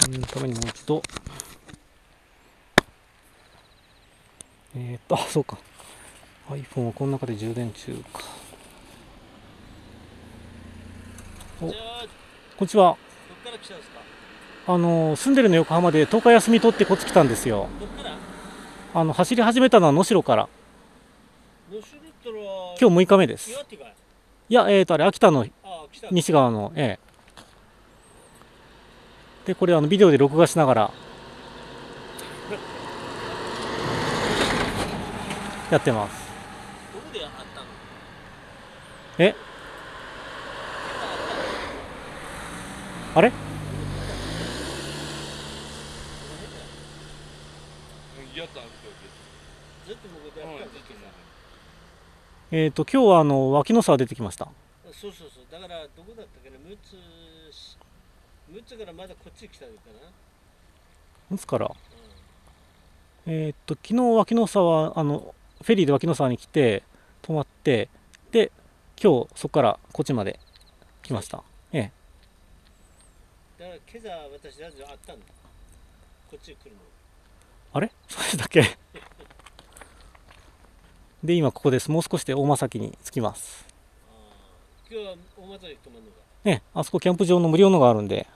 ためにもう一度あ、そうか。iPhone はこの中で充電中か。お、こんにちは。どっから来たんですか？住んでるの横浜で10日休み取ってこっち来たんですよ。どっから？走り始めたのは能代から。能代ったら今日6日目です。岩手かい？いや、あれ秋田の西側の、でこれビデオで録画しながらやってます。どこであったの？あれ？今日は脇の沢出てきました。そうそうそう。だからどこだったっけな、6つからまだこっち来たのかな。6つから。昨日脇の沢フェリーで脇の沢に来て泊まって、で今日そこからこっちまで来ました。だから今朝私ラジオあったんだ。こっち来るの。あれ？そうでしたっけ？で今ここです。もう少しで大間崎に着きます。今日は大間崎泊まるのか？あそこキャンプ場の無料のがあるんで。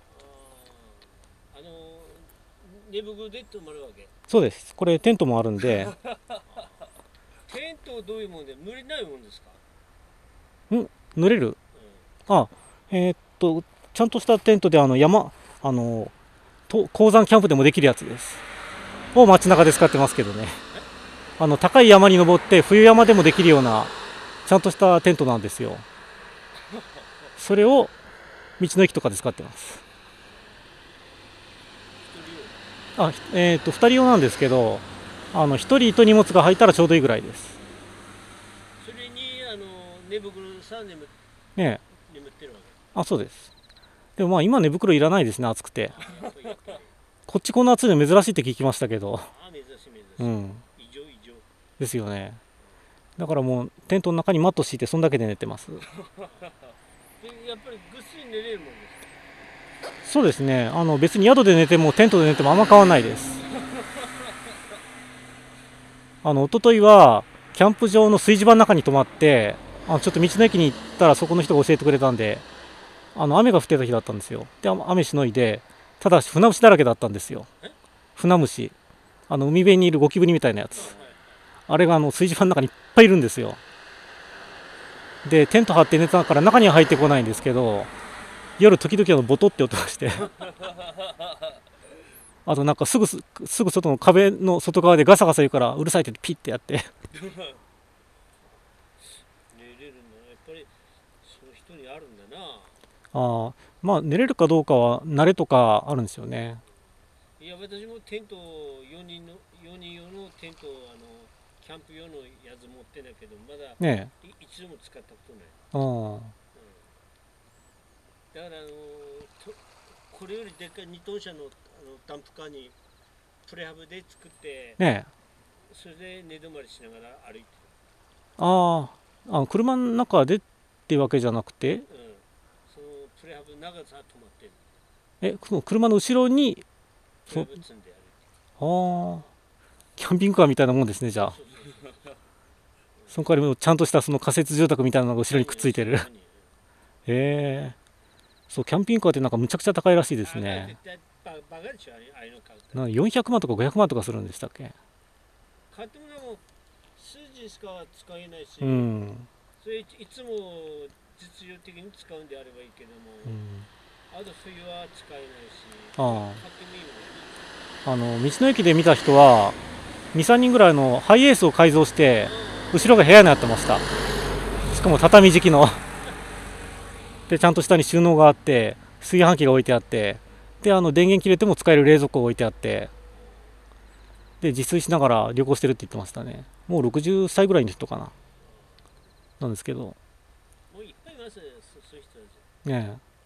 寝袋で泊まるわけ？そうです。これテントもあるんで。テントはどういうもんで濡れないもんですか？濡れる？ちゃんとしたテントで高山キャンプでもできるやつですを街中で使ってますけどね。高い山に登って冬山でもできるようなちゃんとしたテントなんですよ。それを道の駅とかで使ってます。2人用なんですけど、1人と荷物が入ったらちょうどいいぐらいです。それに寝袋さ眠ってるわけ？そうです。でもまあ今寝袋いらないですね、暑くて。こっちこんな暑いの珍しいって聞きましたけど。珍しい。異常ですよね。だからもうテントの中にマット敷いてそんだけで寝てます。やっぱりぐっすり寝れるもんですか？そうですね。別に宿で寝てもテントで寝てもあんま変わらないです。一昨日はキャンプ場の炊事場の中に泊まって、ちょっと道の駅に行ったらそこの人が教えてくれたんで、雨が降ってた日だったんですよ。で雨しのいで、ただ船虫だらけだったんですよ。船虫、海辺にいるゴキブリみたいなやつ、あれが炊事場の中にいっぱいいるんですよ。でテント張って寝たから中には入ってこないんですけど、夜時々ボトって音がしてあとなんかすぐ外の壁の外側でガサガサ言うからうるさいってピッてやって寝れるのやっぱりそういう人にあるんだな。まあ寝れるかどうかは慣れとかあるんですよね。いや私もテント4人用のテントキャンプ用のやつ持ってないけどまだ一度も使ったことない。だからこれよりでっかい2トン車のダンプカーにプレハブで作って、それで寝泊まりしながら歩いてる。車の中でっていうわけじゃなくて、そのプレハブの長さは止まってる。その車の後ろにプレハブ積んで歩いてる。キャンピングカーみたいなもんですね、じゃあ。その代わりもちゃんとしたその仮設住宅みたいなのが後ろにくっついてる。そう、キャンピングカーってなんかむちゃくちゃ高いらしいですね。400万とか500万とかするんでしたっけ？買ってもらう数字しか使えないし、それいつも実用的に使うんであればいいけども、あと冬は使えないし、買ってもいいの？道の駅で見た人は2、3人ぐらいのハイエースを改造して後ろが部屋になってました。しかも畳敷きのでちゃんと下に収納があって炊飯器が置いてあって、で電源切れても使える冷蔵庫が置いてあって、で自炊しながら旅行してるって言ってましたね。もう60歳ぐらいの人かななんですけど。もういっぱいいますね、そういう人たち。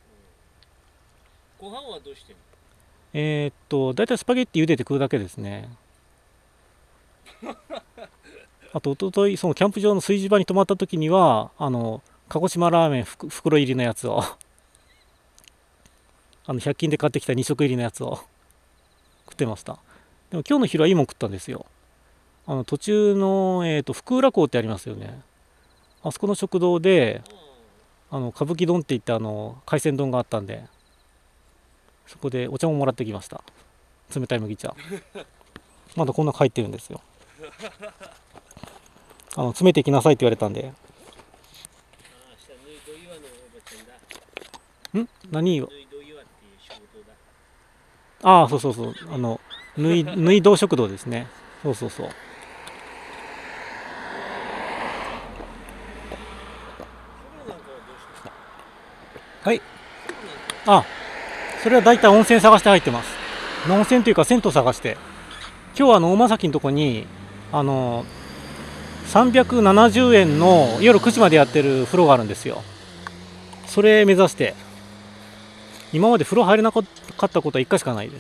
ご飯はどうしてる？だいたいスパゲッティ茹でて食うだけですね。あと一昨日そのキャンプ場の炊事場に泊まった時には鹿児島ラーメン袋入りのやつを 100均で買ってきた2食入りのやつを食ってました。でも今日の昼はいいもん食ったんですよ。途中の、福浦港ってありますよね。あそこの食堂で歌舞伎丼って言って海鮮丼があったんで、そこでお茶ももらってきました。冷たい麦茶。まだこんな入ってるんですよ。詰めてきなさいって言われたんで。何よ。ああ、そうそうそう。縫い堂食堂ですね。そうそうそう。はい。あ、それは大体温泉探して入ってます。温泉というか銭湯探して。今日は大間崎のとこに、370円の夜9時までやってる風呂があるんですよ。それ目指して。今まで風呂入れなかったことは1回しかないです。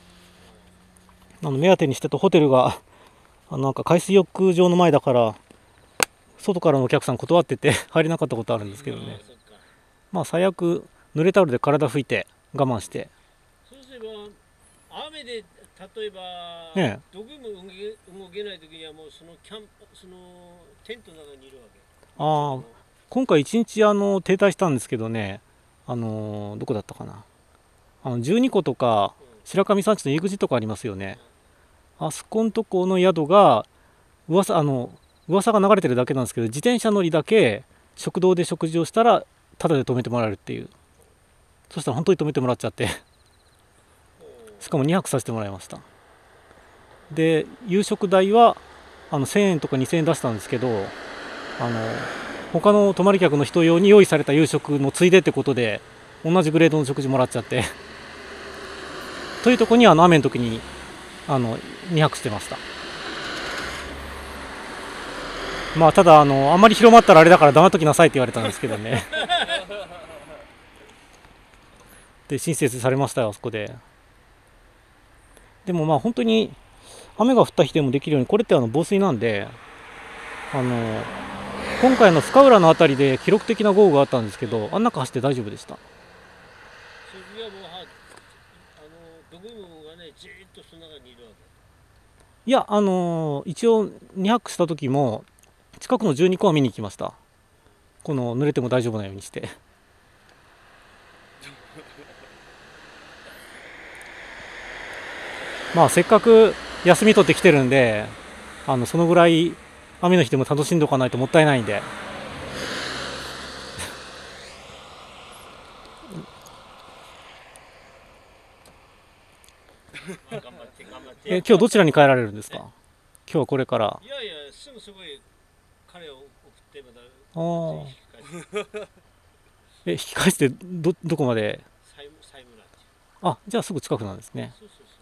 目当てにしてたホテルが、なんか海水浴場の前だから、外からのお客さん断ってて入れなかったことあるんですけどね。まあ最悪濡れタオルで体拭いて我慢して。 そうすれば雨で例えば、 ね、 どこも動けない時にはもうそのテントの中にいるわけ。 ああ、今回一日停滞したんですけどね、どこだったかな、12個とか白神山地の入り口とかありますよね。あそこのとこの宿が噂が流れてるだけなんですけど、自転車乗りだけ食堂で食事をしたらタダで泊めてもらえるっていう。そしたら本当に泊めてもらっちゃってしかも2泊させてもらいました。で夕食代は1000円とか2000円出したんですけど、他の泊まり客の人用に用意された夕食のついでってことで同じグレードの食事もらっちゃってというとこに雨の時に2泊してました。まあただあんまり広まったらあれだから黙っときなさいって言われたんですけどねで親切されましたよ、あそこで。でもまあ本当に雨が降った日でもできるように、これって防水なんで、今回の深浦の辺りで記録的な豪雨があったんですけど、あん中走って大丈夫でした。いや、一応2泊した時も近くの12個は見に行きました。この濡れても大丈夫なようにしてまあせっかく休み取ってきてるんで、そのぐらい雨の日でも楽しんでおかないともったいないんで今日どちらに帰られるんですか？今日はこれから。 いやいや、すぐそこへ彼を送ってまた引き返してどこまで？あ、じゃあすぐ近くなんですね。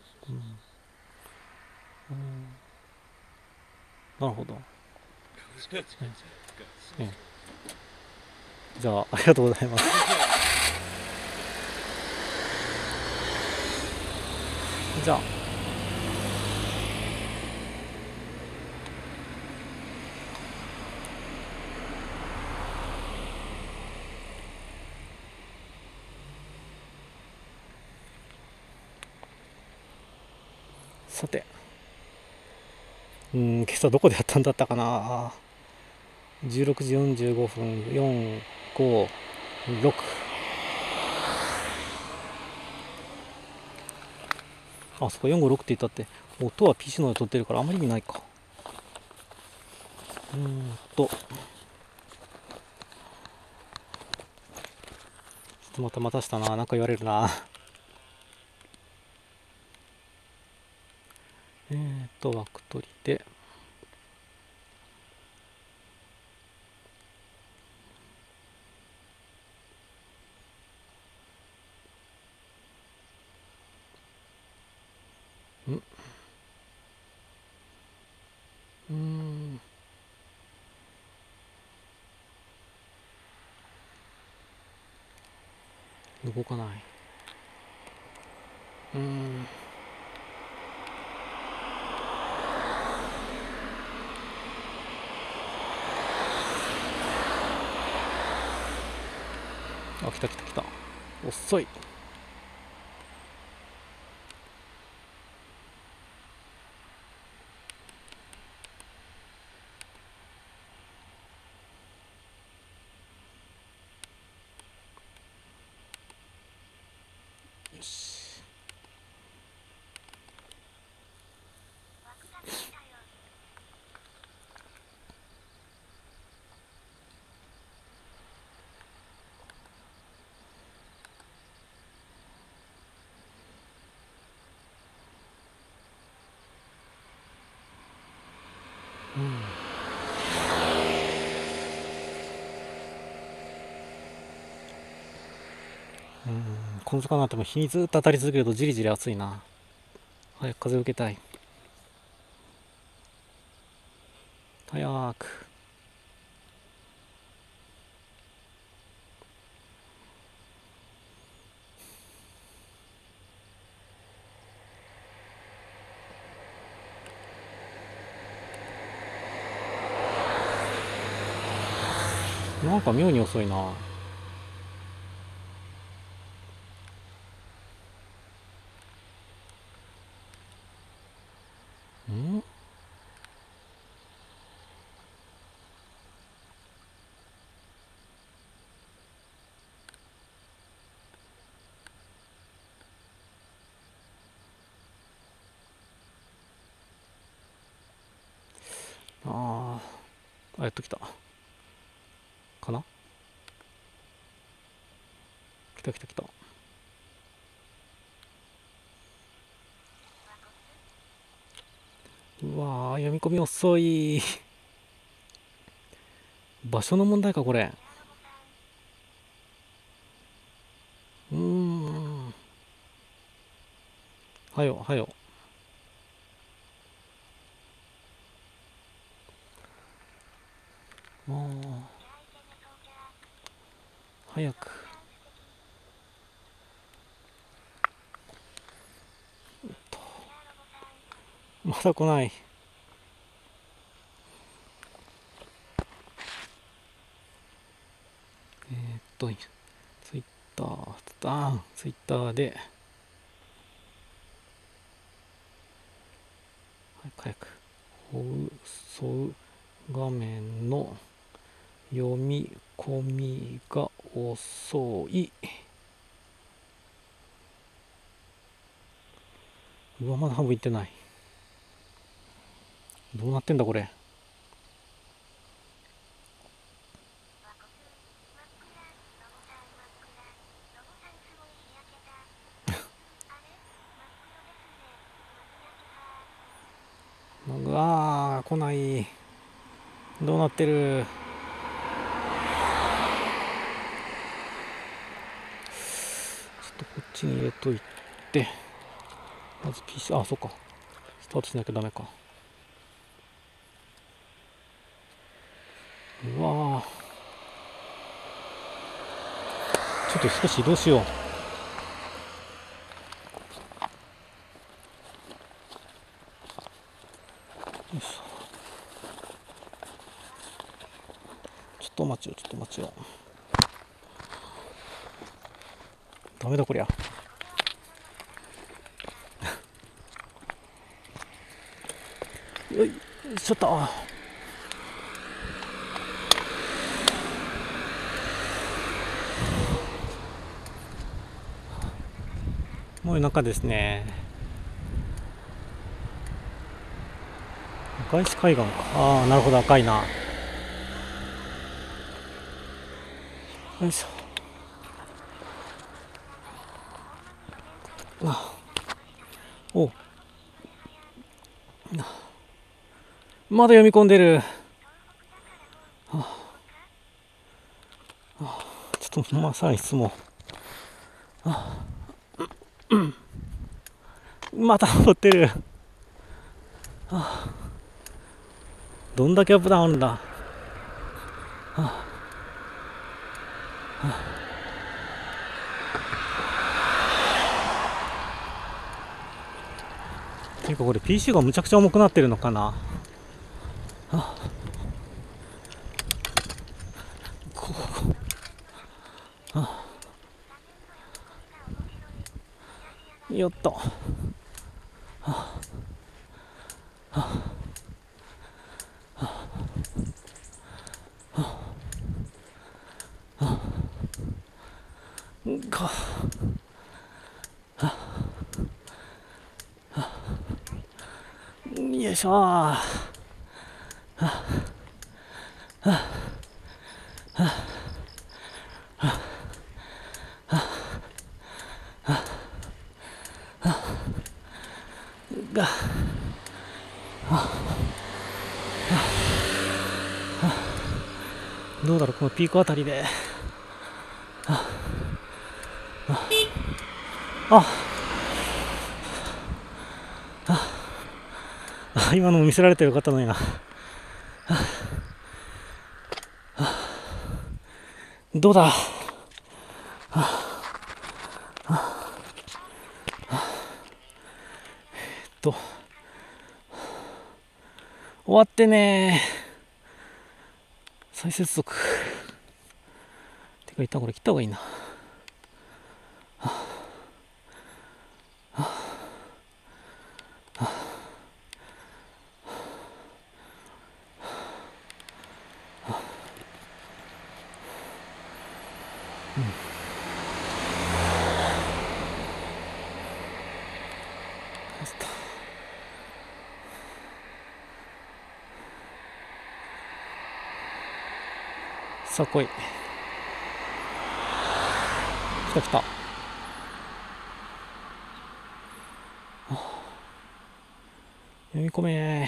なるほど。じゃあありがとうございます。じゃあさて、今朝どこでやったんだったかな。16時45分、4、5、6。あ、そこ456って言ったって、音は PC ので撮ってるからあんまり意味ないか。ちょっとまたしたな、なんか言われるな。枠取りで。動かない。あ、来た。遅い。 し。この時間になっても日にずっと当たり続けるとじりじり暑いな。早く風を受けたい。早く。なんか妙に遅いな。やっと来たかな。来た来た来た。うわー、読み込み遅い。場所の問題かこれ。はよはよ。早く。まだ来ない。ツイッターで早く放送画面の読み込みが遅い。うわ、まだ半分いってない。どうなってんだこれ。うわー、来ない。どうなってる。ちょっとこっちに入れといて、まず PC、そっか、スタートしなきゃダメか。うわー、ちょっと少し移動しよう。よいしょ。ちょっと待ちよ。ダメだこりゃ。よいしょっと。もう夜中ですね。赤石海岸か。なるほど、赤いな。よいしょ。お、まだ読み込んでる。ちょっとまさに質問。また登ってる。どんだけアップダウンあるんだ。ていうかこれ PC がむちゃくちゃ重くなってるのかな。よっと。 よいしょー。がどうだろう、このピークあたりで。今のも見せられてよかったのにな。どうだ。終わってねー。再接続。てか一旦これ切った方がいいな。さあ来い。来た来た。読み込め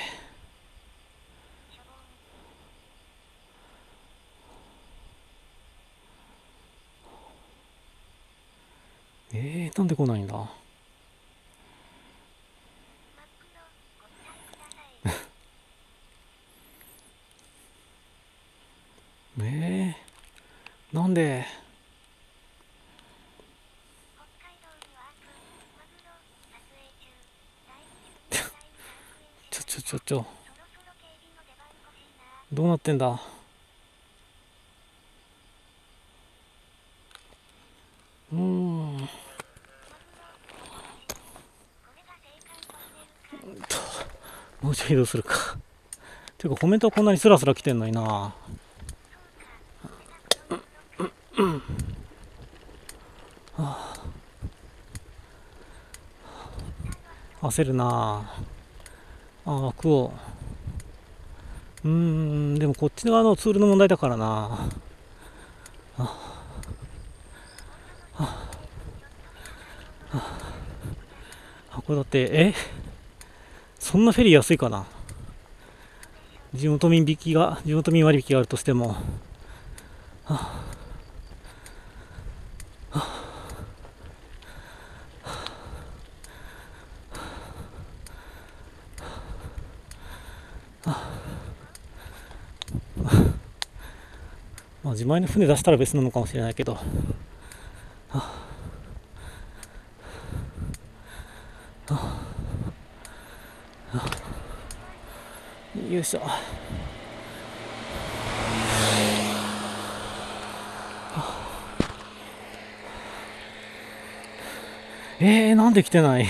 ー。なんで来ないんだ。なんで。ちょどうなってんだ。もうちょい移動するか。ていうかコメントはこんなにスラスラ来てんのにな。焦るなあ。食おう。でもこっち側のツールの問題だからな。これだってそんなフェリー安いかな。地元民割引があるとしても。まあ自前の船出したら別なのかもしれないけど。よいしょ。なんで来てない。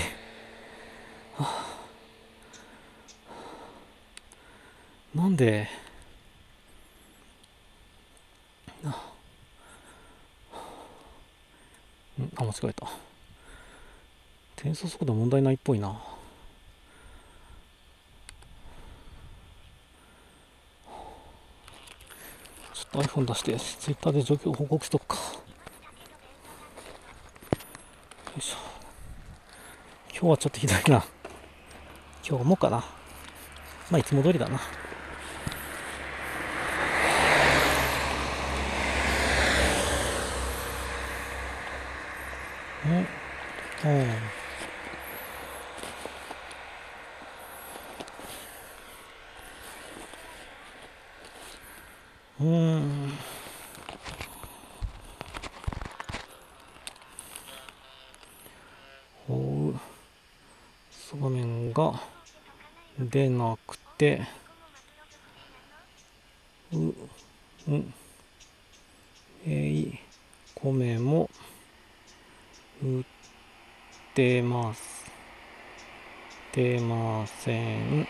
なんで。間違えた。転送速度問題ないっぽいな。ちょっと iPhone 出してツイッターで状況を報告しとくか。よいしょ。今日はちょっとひどいな。今日もかな。まあいつも通りだな。画面が出なくて、米も売ってません。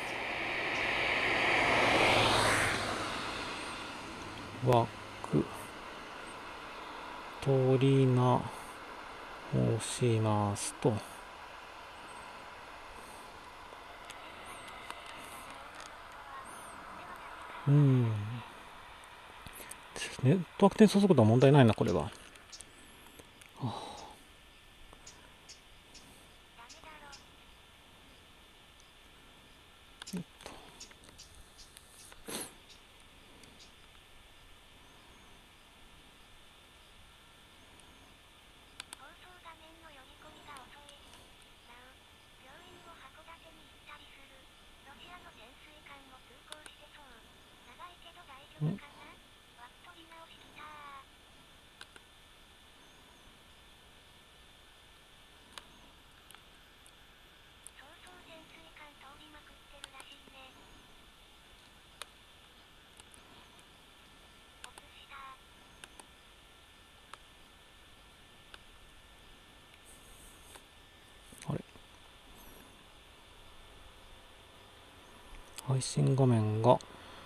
枠取り直しますと。 うん。ネットワーク転送速度は問題ないな、これは。あれ、配信画面が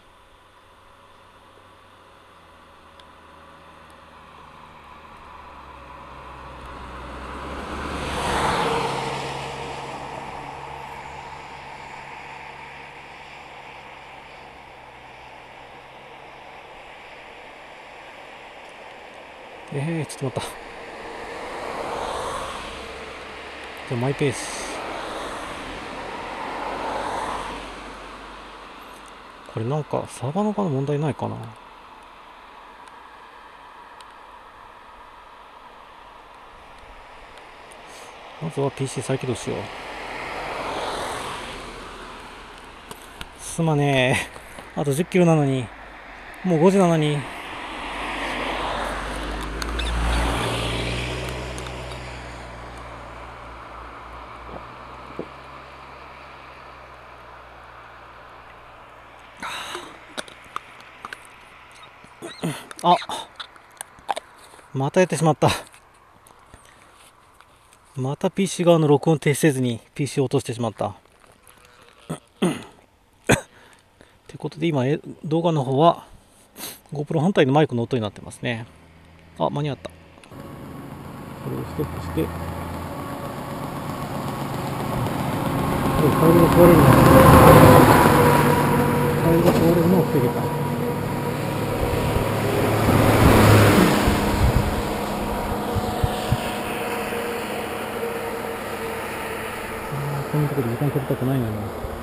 ちょっと待った。じゃあマイペース。これなんかサーバーの側の問題ないかな。まずは PC 再起動しよう。すまねえ。あと10キロなのに。もう5時なのに。あ、またやってしまった。また PC 側の録音停止せずに PC を落としてしまった。ってことで今動画の方は GoPro 本体のマイクの音になってますね。あ、間に合った。これをストップして、ファイルが壊れるのを防げた。こういうところで時間取りたくないのに。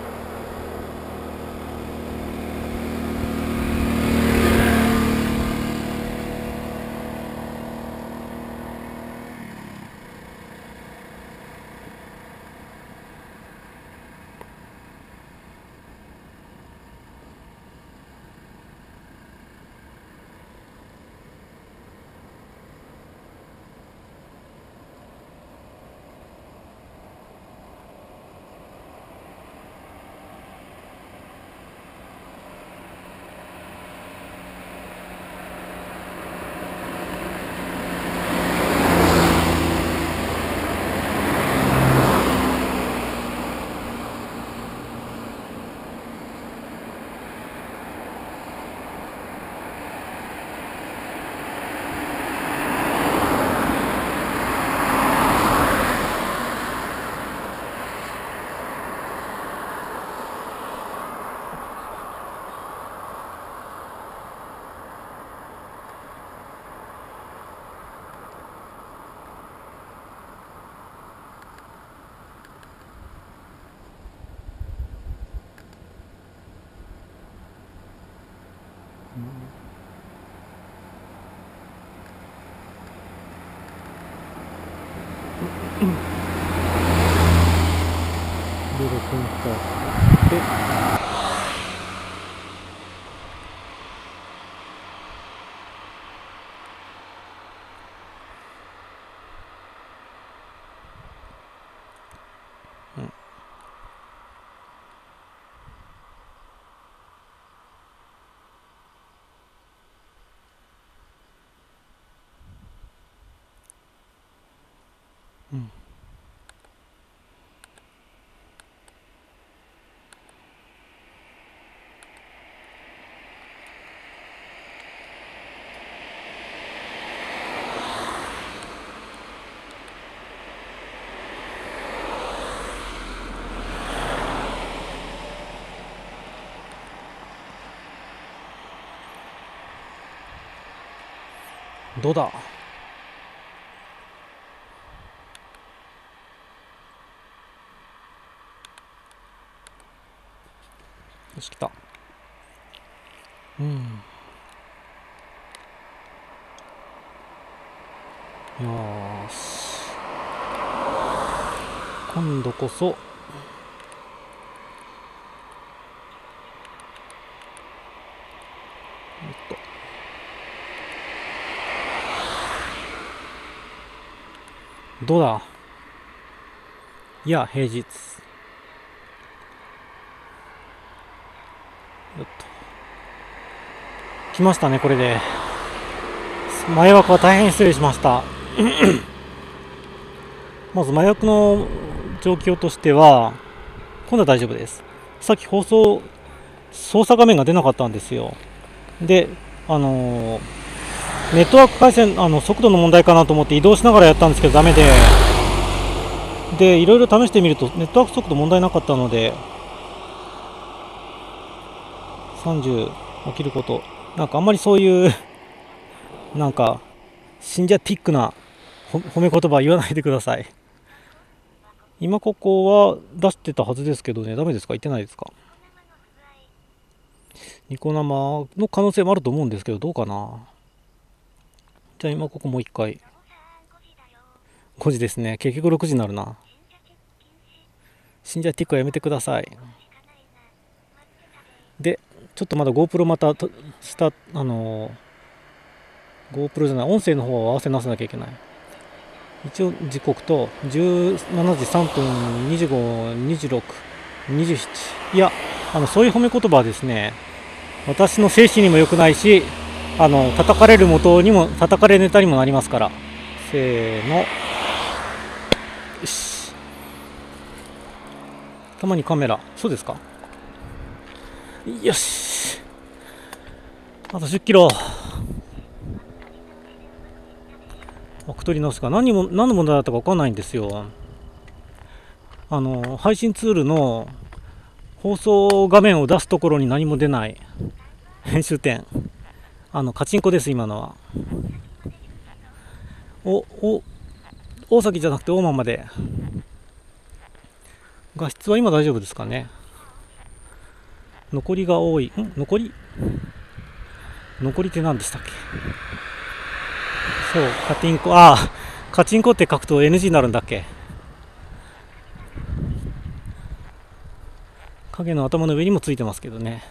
で、録音スタートして、うん。 どうだ。よし、来た。うん。よし。今度こそ。どうだ。いや、平日。よっと。来ましたね、これで。前枠は大変失礼しました。まず、前枠の状況としては、今度は大丈夫です。さっき操作画面が出なかったんですよ。で、ネットワーク回線、速度の問題かなと思って移動しながらやったんですけど、ダメで、いろいろ試してみると、ネットワーク速度問題なかったので、30起きること、なんかあんまりそういう、なんか、信者ティックな褒め言葉は言わないでください。今ここは出してたはずですけどね、ダメですか？言ってないですか？ニコ生の可能性もあると思うんですけど、どうかな。じゃあ今ここもう一回。5時ですね。結局6時になるな。信者ティックはやめてください。で、ちょっとまだ GoPro またGoPro じゃない、音声の方を合わせ直さなきゃいけない。一応時刻と17時3分、25、26、27。いや、そういう褒め言葉はですね、私の精神にも良くないし、叩かれる元にも、叩かれネタにもなりますから。せーの。よし。たまにカメラ。そうですか？よし。あと10キロ。枠取り直すか。何の問題だったか分かんないんですよ。配信ツールの放送画面を出すところに何も出ない。編集点。カチンコです、今のは。大崎じゃなくて大間まで。画質は今大丈夫ですかね。残りが多い。残りって何でしたっけ？そう、カチンコ。カチンコって書くと NG になるんだっけ？影の頭の上にもついてますけどね。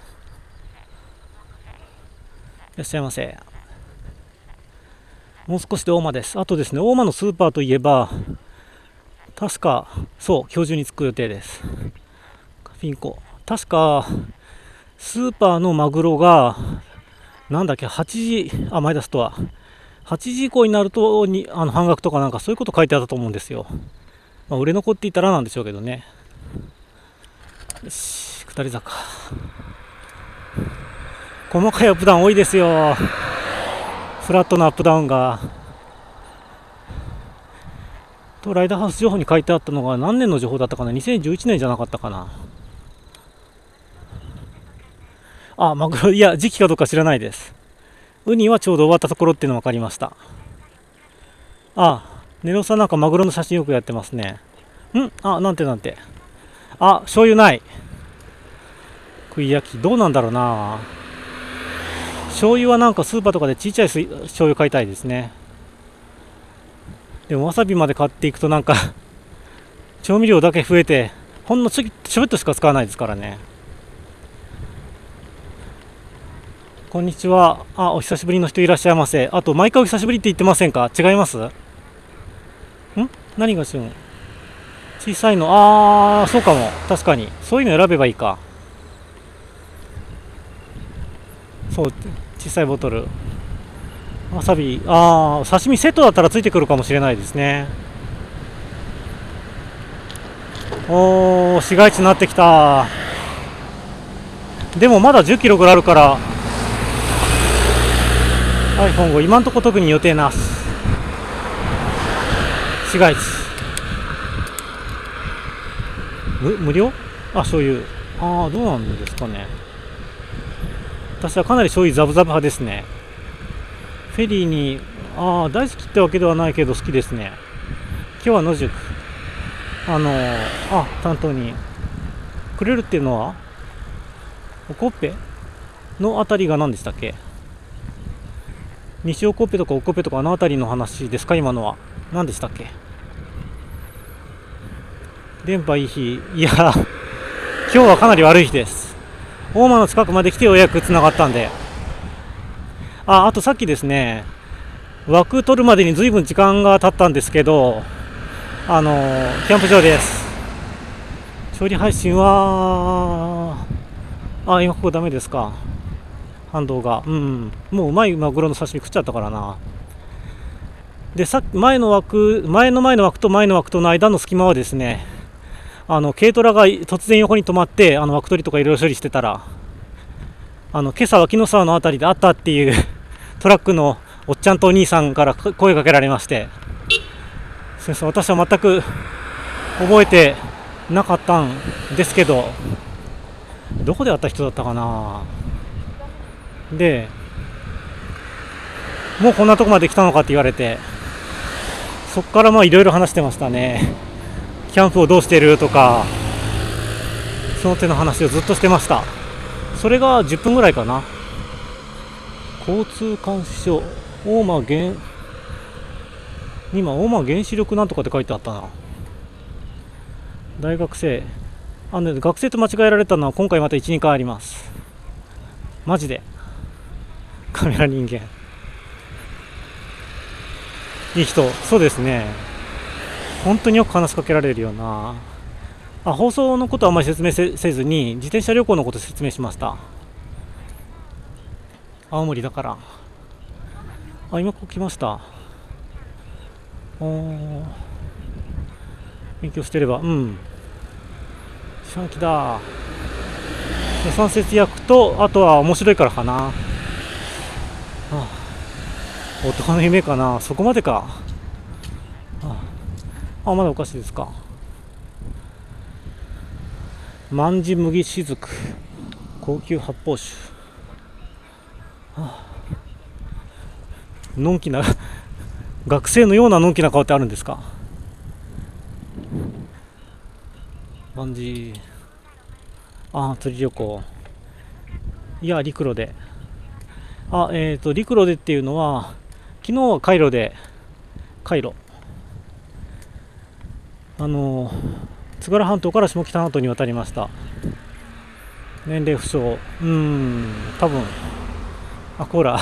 いらっしゃいませ。もう少しで大間です。あとですね、大間のスーパーといえば、確か、そう、今日中に着く予定です。ピンコ。確か、スーパーのマグロが、なんだっけ、8時、前田ストア。8時以降になると半額とかなんかそういうこと書いてあったと思うんですよ。売れ残っていたらなんでしょうけどね。よし、下り坂。細かいアップダウン多いですよ。フラットなアップダウンが。ライダーハウス情報に書いてあったのが何年の情報だったかな。2011年じゃなかったかな。マグロ、いや、時期かどうか知らないです。ウニはちょうど終わったところっていうの分かりました。ネロさんなんかマグロの写真よくやってますね。なんて。醤油ない。食い焼き、どうなんだろうな。醤油はなんかスーパーとかでちっちゃい醤油買いたいですね。でもわさびまで買っていくとなんか調味料だけ増えて、ほんのちょびっとしか使わないですからね。こんにちは。お久しぶりの人いらっしゃいませ。あと、毎回お久しぶりって言ってませんか？違います？何が旬？小さいの。そうかも。確かに。そういうの選べばいいか。そう、小さいボトル。わさび。刺身セットだったらついてくるかもしれないですね。市街地になってきた。でもまだ10キロぐらいあるから、iPhone 5、今んとこ特に予定なし。市街地。無料？醤油。どうなんですかね。私はかなり醤油ザブザブ派ですね。フェリーにああ、大好きってわけではないけど好きですね。今日は野宿。担当にくれるっていうのは、おこっぺのあたりが何でしたっけ？西おこっぺとかおこっぺとかあのあたりの話ですか？今のは。何でしたっけ？電波いい日。いや、今日はかなり悪い日です。大間の近くまで来てようやく繋がったんで。あとさっきですね、枠取るまでに随分時間が経ったんですけど、キャンプ場です。調理配信は、今ここダメですか。反動が。もううまいマグロの刺身食っちゃったからな。で、前の枠と前の枠との間の隙間はですね、軽トラが突然横に止まって、枠取りとかいろいろ処理してたら、今朝は木の沢のあたりであったっていうトラックのおっちゃんとお兄さんから声かけられまして、先生、私は全く覚えてなかったんですけど、どこで会った人だったかな。で、もうこんなとこまで来たのかって言われて、そっからいろいろ話してましたね。キャンプをどうしてるとか、その手の話をずっとしてました。それが10分ぐらいかな。交通監視所、大間原子力なんとかって書いてあったな。大学生。学生と間違えられたのは今回また1、2回あります。マジで。カメラ人間。いい人。そうですね。本当によく話しかけられるよな。放送のことはあまり説明せずに、自転車旅行のことを説明しました。青森だから。今ここ来ました。勉強してれば、四半期だ。予算節約と、あとは面白いからかな。男の夢かな。そこまでか。まだおかしいですか。万事麦しずく、高級発泡酒。のんきな学生のようなのんきな顔ってあるんですか？万事、釣り旅行。いや、陸路で。陸路でっていうのは、昨日はカイロ。津軽半島から下北半島に渡りました。年齢不詳。多分。コーラ。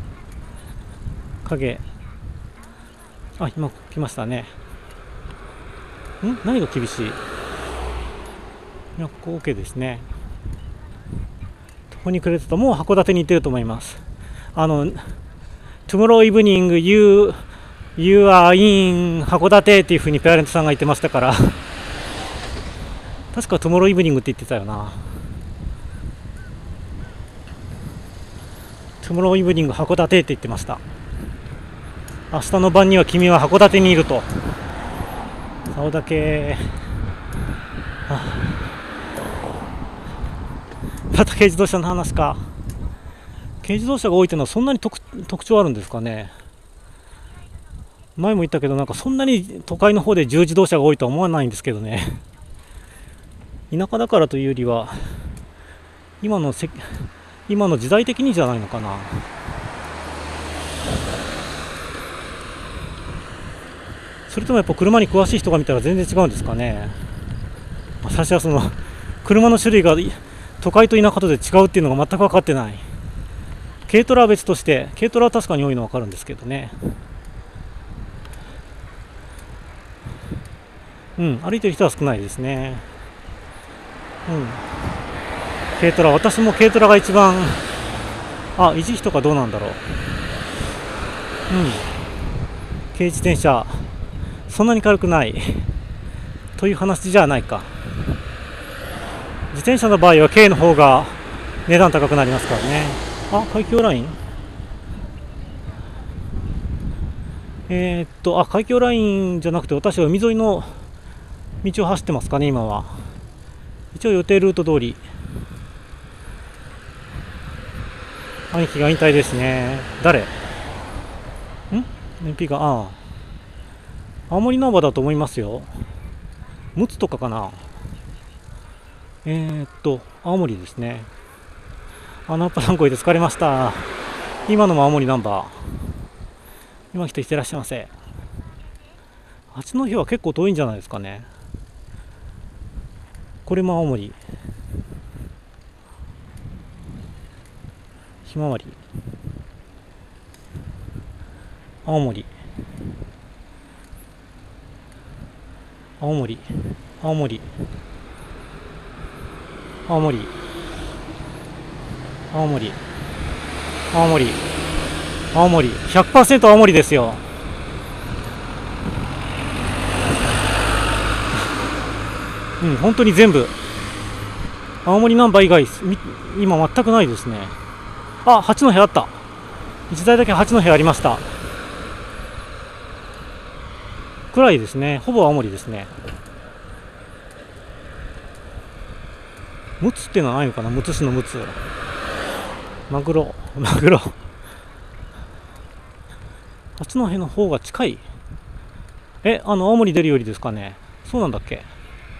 影。今来ましたね。何が厳しい？ここ OK ですね。ここにくれてた。もう函館に行ってると思います。Tomorrow evening you are in 函館っていうふうにペアレントさんが言ってましたから確か Tomorrow evening って言ってたよな。Tomorrow evening 函館って言ってました。明日の晩には君は函館にいると。顔だけまた軽自動車の話か。軽自動車が多いというのはそんなに特徴あるんですかね。前も言ったけど、そんなに都会の方で重自動車が多いとは思わないんですけどね。田舎だからというよりは今の時代的にじゃないのかな。それともやっぱ車に詳しい人が見たら全然違うんですかね。私はその車の種類が都会と田舎とで違うっていうのが全く分かってない。軽トラは別として、軽トラは確かに多いのは分かるんですけどね。歩いてる人は少ないですね。軽トラ、私も軽トラが一番、維持費とかどうなんだろう。軽自転車、そんなに軽くないという話じゃないか。自転車の場合は軽の方が値段高くなりますからね。海峡ライン、海峡ラインじゃなくて、私は海沿いの道を走ってますかね、今は。一応予定ルート通り。兄貴が引退ですね。誰？ 燃費が、青森ナンバーだと思いますよ。陸奥とかかな。青森ですね。アッパダンコイで疲れました。今のも青森ナンバー。今来ていってらっしゃいませ。八戸は結構遠いんじゃないですかね。これも青森。ひまわり。青森。青森。青森。青森。青森。青森。青森。100% 青森ですよ。うん、本当に全部。青森ナンバー以外、今全くないですね。八戸あった。1台だけ八戸ありました。くらいですね。ほぼ青森ですね。陸奥っていうのはないのかな。むつ市の陸奥。マグロ。八戸の方が近い。青森出るよりですかね。そうなんだっけ。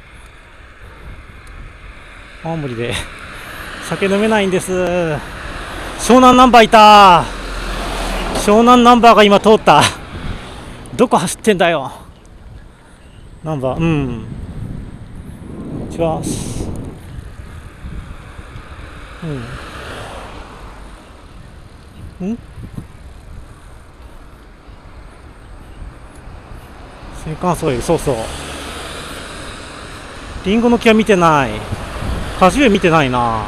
青森で酒飲めないんです。湘南ナンバーいた。湘南ナンバーが今通った。どこ走ってんだよ。ナンバー、こんにちは。青函ソイル、そうそう。リンゴの木は見てない。果樹園見てないな。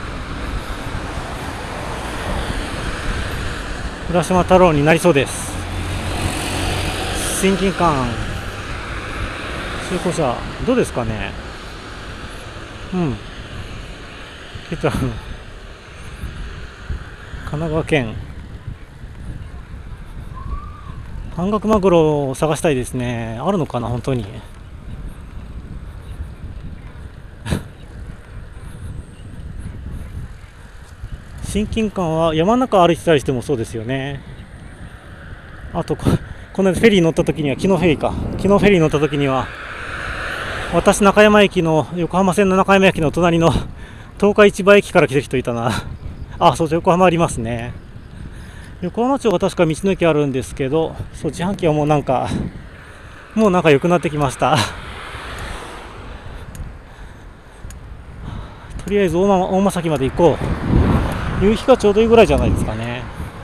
浦島太郎になりそうです。親近感。中古車どうですかね。ケチャン神奈川県半額マグロを探したいですね。あるのかな本当に。親近感は山の中歩いてたりしてもそうですよね。あとこの間フェリー乗った時には、昨日フェリー乗った時には、私中山駅の横浜線の中山駅の隣の東海市場駅から来てる人いたな。そうじゃ横浜ありますね。横浜町は確か道の駅あるんですけど、そう自販機はもうなんか良くなってきました。とりあえず大間崎まで行こう。夕日がちょうどいいぐらいじゃないですかね。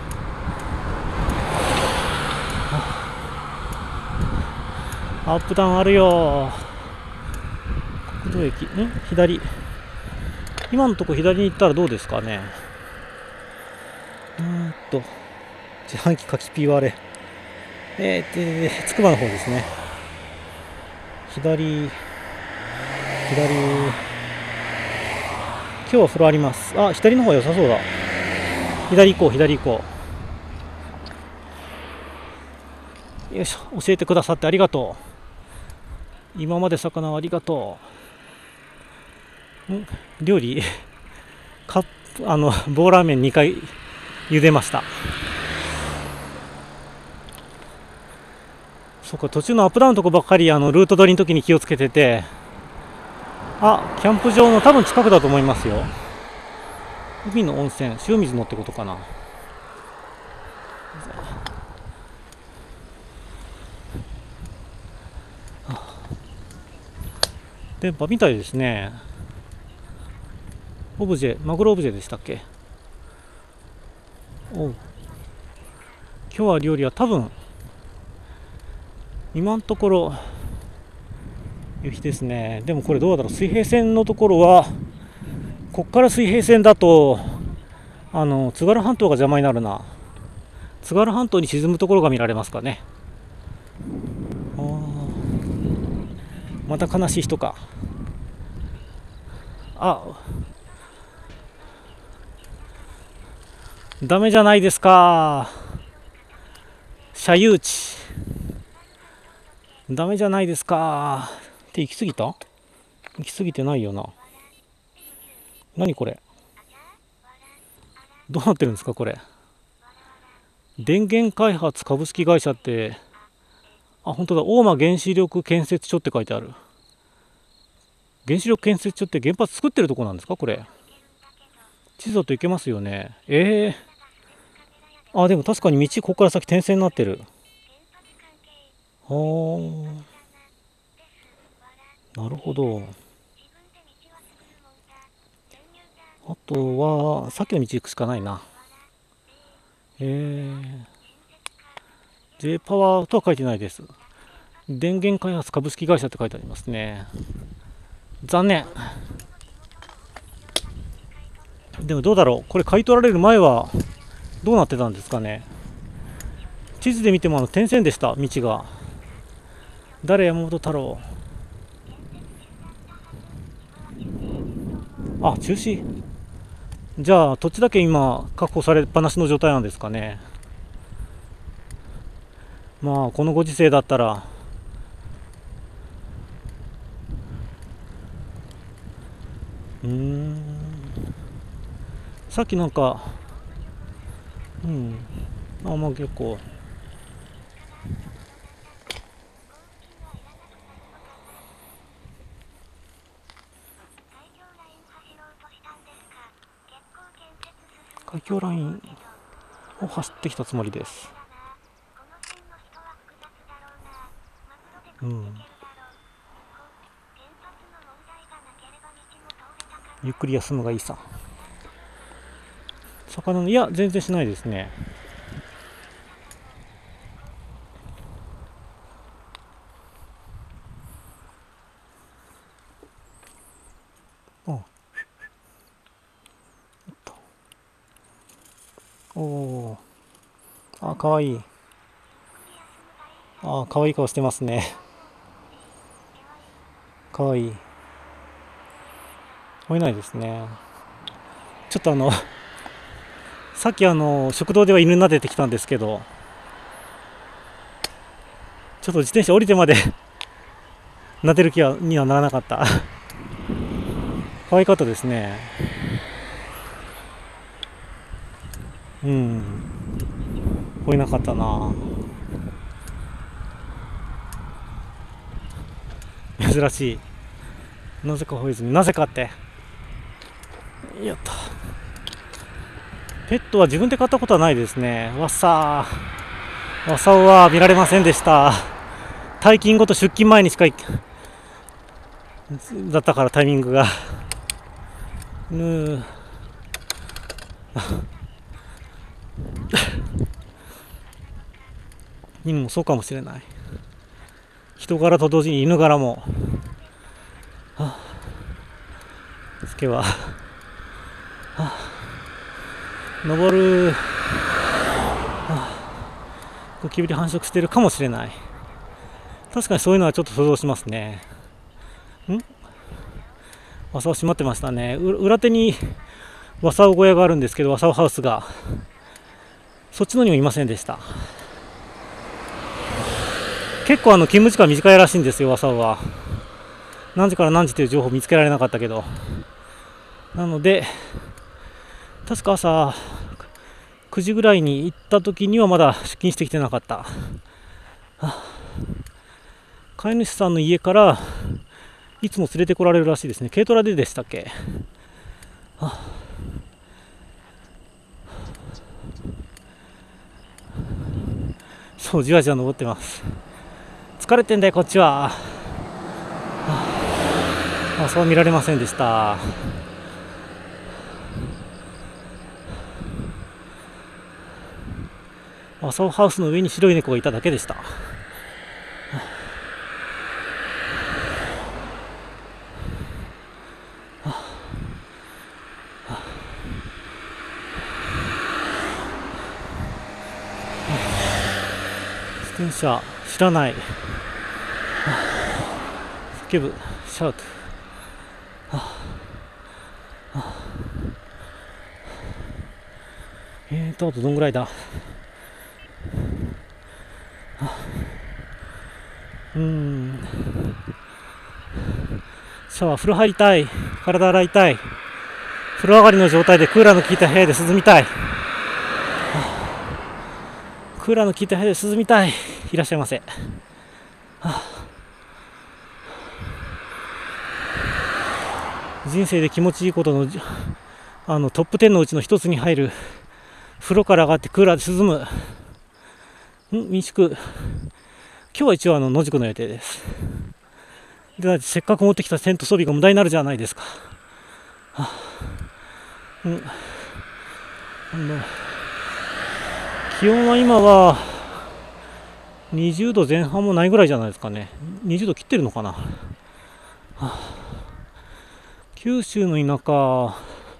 アップダウンあるよ。国道駅左。今のとこ左に行ったらどうですかね。自販機かきピー割れ。つくばの方ですね。左。今日は風呂あります。左の方が良さそうだ。左行こう。よいしょ。教えてくださってありがとう。今まで魚をありがとう。料理棒ラーメン2回茹でました。そっか、途中のアップダウンのとこばっかりルート取りの時に気をつけてて、キャンプ場の多分近くだと思いますよ。海の温泉、塩水のってことかな。電波みたいですね。マグロオブジェでしたっけ。今日は料理は多分今のところ夕日ですね。でもこれどうだろう。水平線のところは、こっから水平線だと津軽半島が邪魔になるな。津軽半島に沈むところが見られますかね。また悲しい人か。ダメじゃないですか。車有地ダメじゃないですか。って行き過ぎた？行き過ぎてないよな。何これ、どうなってるんですかこれ。 電源開発株式会社って、あ、本当だ、大間原子力建設所って書いてある。原子力建設所って原発作ってるとこなんですか、これ。地図だと行けますよね。あ、でも確かに道、ここから先点線になってる。なるほど。あとは、さっきの道行くしかないな。J パワーとは書いてないです。電源開発株式会社って書いてありますね。残念。でもどうだろう、これ買い取られる前はどうなってたんですかね。地図で見ても点線でした、道が。誰、山本太郎。あ、中止。じゃあ土地だけ今確保されっぱなしの状態なんですかね。まあこのご時世だったら、さっきなんか、まあ結構。海峡ラインを走ってきたつもりです。ゆっくり休むがいいさ。魚の、いや、全然しないですね。おー、かわいい。かわいい顔してますね。かわいい。吠えないですね。ちょっとさっき食堂では犬撫でてきたんですけど、ちょっと自転車降りてまで撫でる気にはならなかった。可愛かったですね。吠えなかったな。珍しい。なぜか吠えずに、なぜかって。やった。ペットは自分で飼ったことはないですね。わさおは見られませんでした。退勤後と出勤前にしかだったから、タイミングが。犬もそうかもしれない。人柄と同時に犬柄も。スケは登る。ゴキブリ繁殖してるかもしれない。確かにそういうのはちょっと想像しますね。わさお閉まってましたね。裏手にわさお小屋があるんですけど、わさおハウスがそっちのにもいませんでした。結構勤務時間短いらしいんですよ、わさおは。何時から何時という情報見つけられなかったけど、なので確か朝9時ぐらいに行った時にはまだ出勤してきてなかった。飼い主さんの家からいつも連れてこられるらしいですね。軽トラでしたっけ。そう、じわじわ登ってます。疲れてんだよこっちは。そう見られませんでした。わさおハウスの上に白い猫がいただけでした。自転車知らない。叫ぶ、シャウト。あとどんぐらいだ。シャワー、風呂入りたい。体洗いたい。風呂上がりの状態でクーラーの効いた部屋で涼みたい。 クーラーの効いた部屋で涼みたい。いらっしゃいませ。人生で気持ちいいことのトップ10のうちの一つに入る風呂から上がってクーラーで涼む。民宿。今日は一応野宿の予定です。で、せっかく持ってきたテント装備が無駄になるじゃないですか。気温は今は20度前半もないぐらいじゃないですかね。20度切ってるのかな。九州の田舎、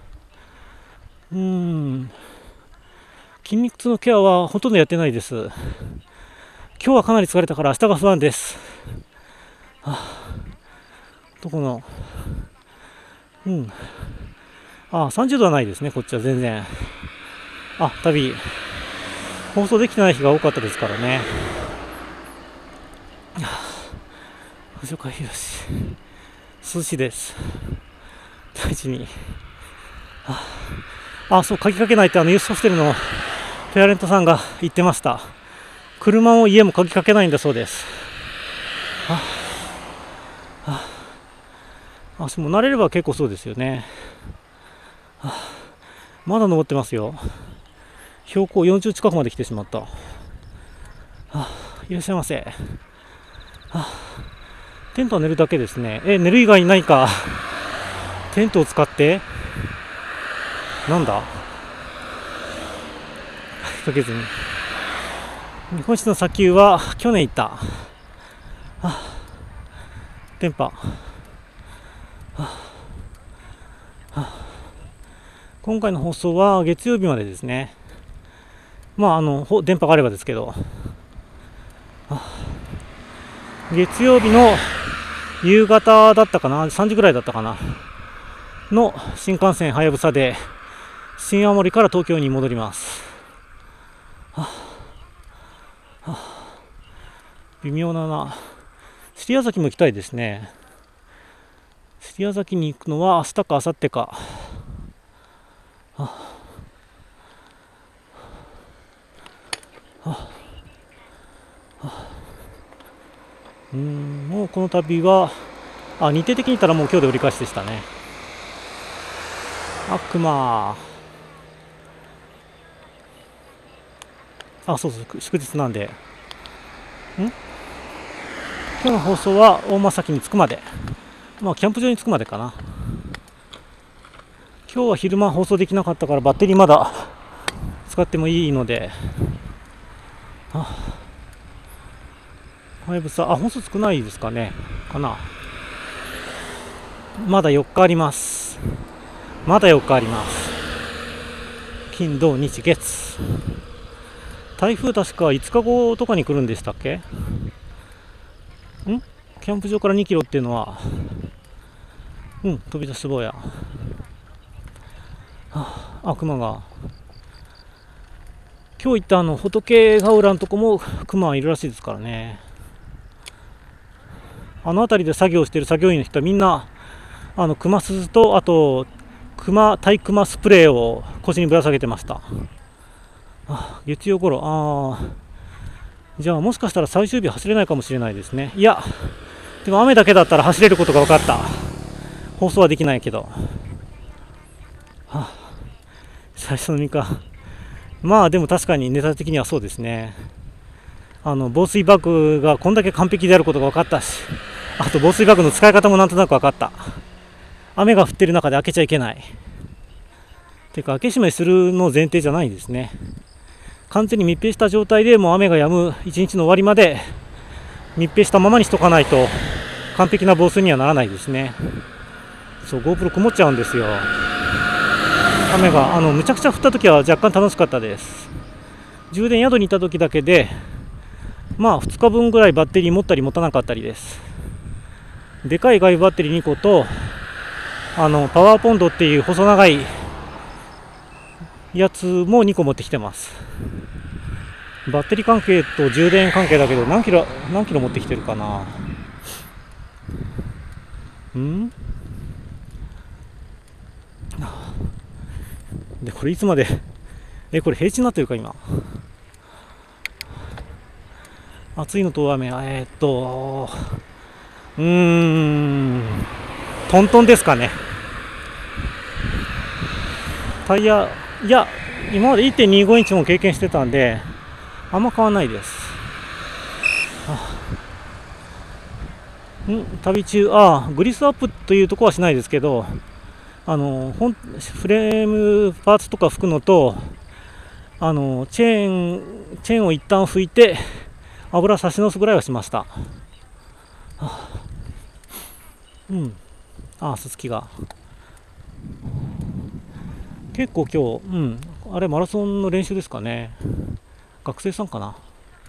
筋肉痛のケアはほとんどやってないです。今日はかなり疲れたから明日が不安です。どこの30度はないですね、こっちは全然。旅放送できてない日が多かったですからね。藤岡弘、涼しいです。大事に。そう、鍵かけないってユースホステルのペアレントさんが言ってました。車も家も鍵かけないんだそうです。もう慣れれば結構そうですよね。まだ登ってますよ。標高40近くまで来てしまった。いらっしゃいませ。テントは寝るだけですね。寝る以外に何かテントを使ってなんだかけずに。日本一の砂丘は去年行った。電波。今回の放送は月曜日までですね。電波があればですけど、月曜日の夕方だったかな、3時ぐらいだったかなの新幹線はやぶさで新青森から東京に戻ります。微妙だな。尻屋崎も行きたいですね。尻屋崎に行くのは明日か明後日か。もうこの旅は日程的に言ったらもう今日で折り返しでしたね。熊。そう祝日なんで。今日の放送は大間崎に着くまで、キャンプ場に着くまでかな。今日は昼間放送できなかったからバッテリーまだ使ってもいいので、はやぶさ、本数少ないですかね、かな。まだ4日あります。金土日月。台風確か5日後とかに来るんでしたっけ？キャンプ場から2キロっていうのは、飛び出し坊や。熊が。今日行った仏ヶ浦のとこも熊はいるらしいですからね。辺りで作業している作業員の人はみんな熊鈴と、あと対熊スプレーを腰にぶら下げてました。月曜頃。じゃあもしかしたら最終日走れないかもしれないですね。いやでも雨だけだったら走れることが分かった。放送はできないけど、最初の3日。でも確かにネタ的にはそうですね。防水バッグがこんだけ完璧であることが分かったし、あと防水バッグの使い方もなんとなく分かった。雨が降ってる中で開けちゃいけない。てか開け閉めするの前提じゃないですね。完全に密閉した状態でもう雨が止む一日の終わりまで密閉したままにしとかないと完璧な防水にはならないですね。そう、GoPro 曇っちゃうんですよ。雨がむちゃくちゃ降った時は若干楽しかったです。充電宿にいた時だけで2日分ぐらいバッテリー持ったり持たなかったりです。でかい外部バッテリー2個とパワーポンドっていう細長いやつも2個持ってきてます。バッテリー関係と充電関係だけど何キロ持ってきてるかな。でこれいつまでこれ平地になってるか今。 暑いのと大雨、トントンですかね。タイヤ、いや、今まで 1.25 インチも経験してたんで、あんま変わんないです。旅中、グリスアップというところはしないですけど、フレームパーツとか拭くのと、チェーンを一旦拭いて、油差し直すぐらいはしました。すすきが。結構今日、あれマラソンの練習ですかね。学生さんかな。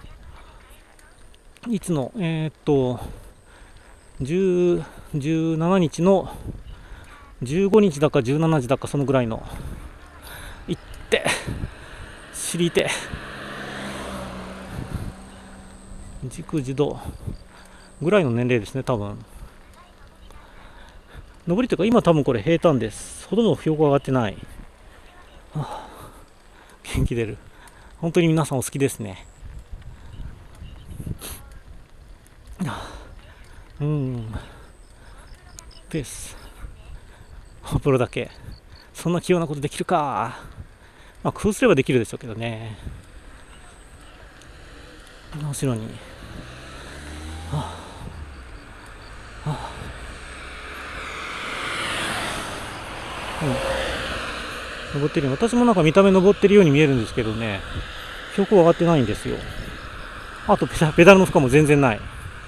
いつの、17日の15日だか17時だかそのぐらいの行って知りて軸自動ぐらいの年齢ですね。多分上りというか今多分これ平坦です。ほとんど標高上がってない。元気出る。本当に皆さんお好きですね。ペースプロだけそんな器用なことできるか。工夫すればできるでしょうけどね。後ろに登ってる。私もなんか見た目登ってるように見えるんですけどね、標高上がってないんですよ。あとペダルの負荷も全然ない。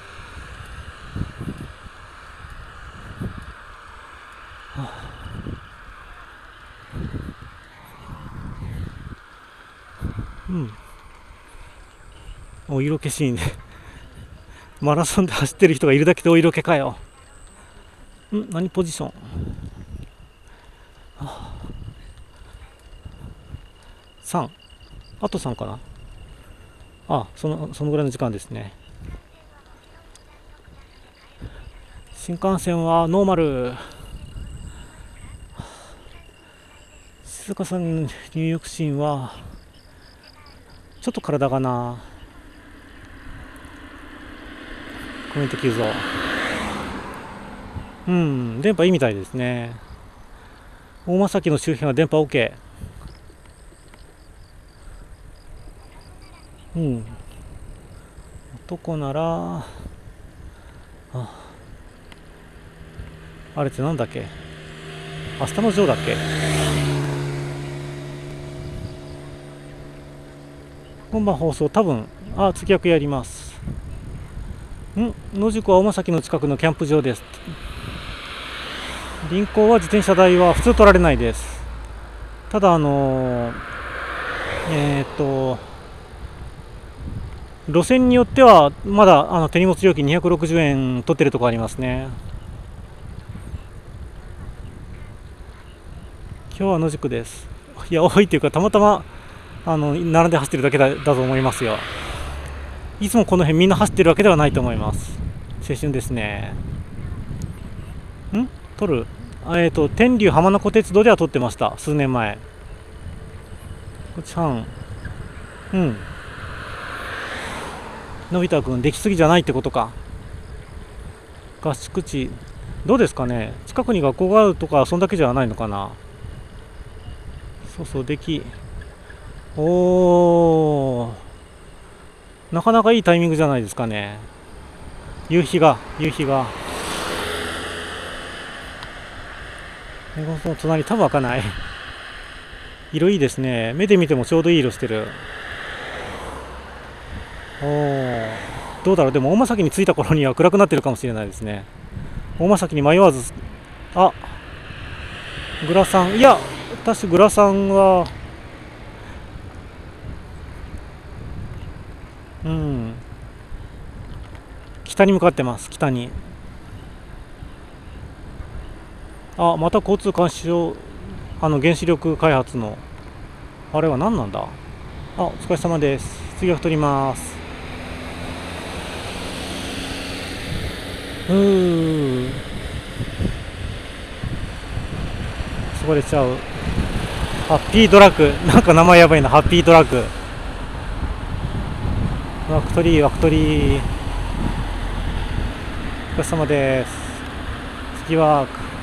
お色気しいね。マラソンで走ってる人がいるだけでお色気かよ。何ポジション。3、あと3かな。そのぐらいの時間ですね。新幹線はノーマル。静香さんの入浴シーンはちょっと体がな。コメント急増。電波いいみたいですね。大間崎の周辺は電波 OK。男ならあれってなんだっけ。明日のジョーだっけ。今晩放送多分次役やります。野宿は大間崎の近くのキャンプ場です。臨港は自転車代は普通取られないです。ただ路線によってはまだ手荷物料金260円取ってるところありますね。今日は野宿です。いや、多いっていうかたまたま並んで走ってるだけだと思いますよ。いつもこの辺みんな走ってるわけではないと思います。青春ですね。撮る天竜浜名湖鉄道では撮ってました、数年前。こっちのび太くんできすぎじゃないってことか。合宿地どうですかね。近くに学校があるとかそんだけじゃないのかな。できなかなかいいタイミングじゃないですかね。夕日がその隣多分開かない。色いいですね。目で見てもちょうどいい色してる。どうだろう。でも大間崎に着いた頃には暗くなってるかもしれないですね。大間崎に迷わず。グラサン。いや、私グラサンは北に向かってます。北に。また交通監視所。原子力開発のあれは何なんだ。お疲れ様です。次は太ります。それちゃう。ハッピードラッグ。なんか名前やばいな。ハッピードラッグ。 ワクトリーワクトリー、お疲れ様です。次は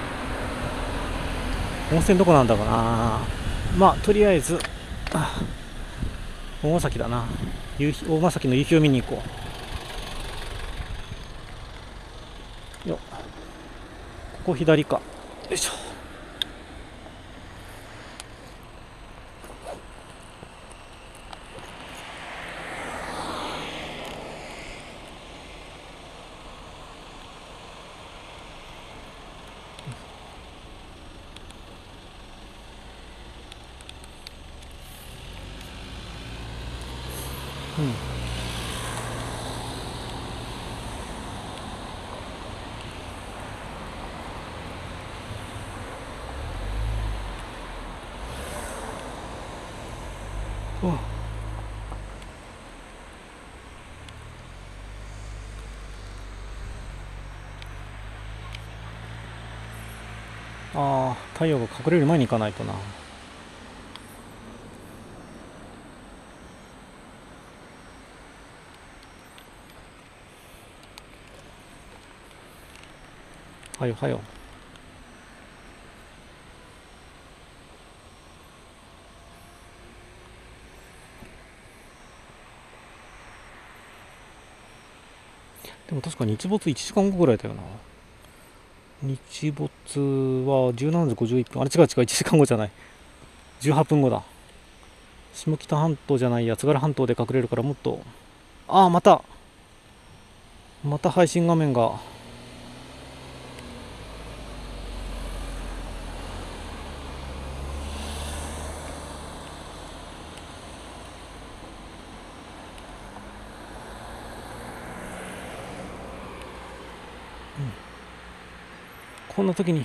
温泉どこなんだろうな。まあとりあえず大間崎だな。大間崎の夕日を見に行こうよ。ここ左か。よいしょ。うん。ああ、太陽が隠れる前に行かないとな。はよはよ。でも確か日没1時間後ぐらいだよな。日没は17時51分。あれ違う違う、1時間後じゃない。18分後だ。下北半島じゃないや、津軽半島で隠れるからもっと。ああ、また配信画面が。こんな時に。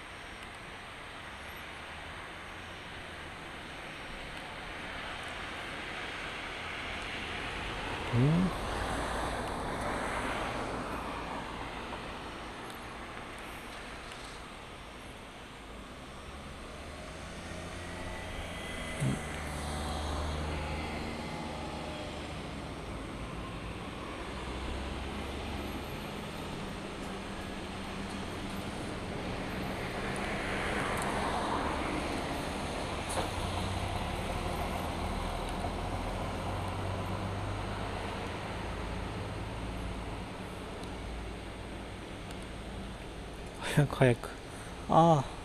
早く早く。ああ、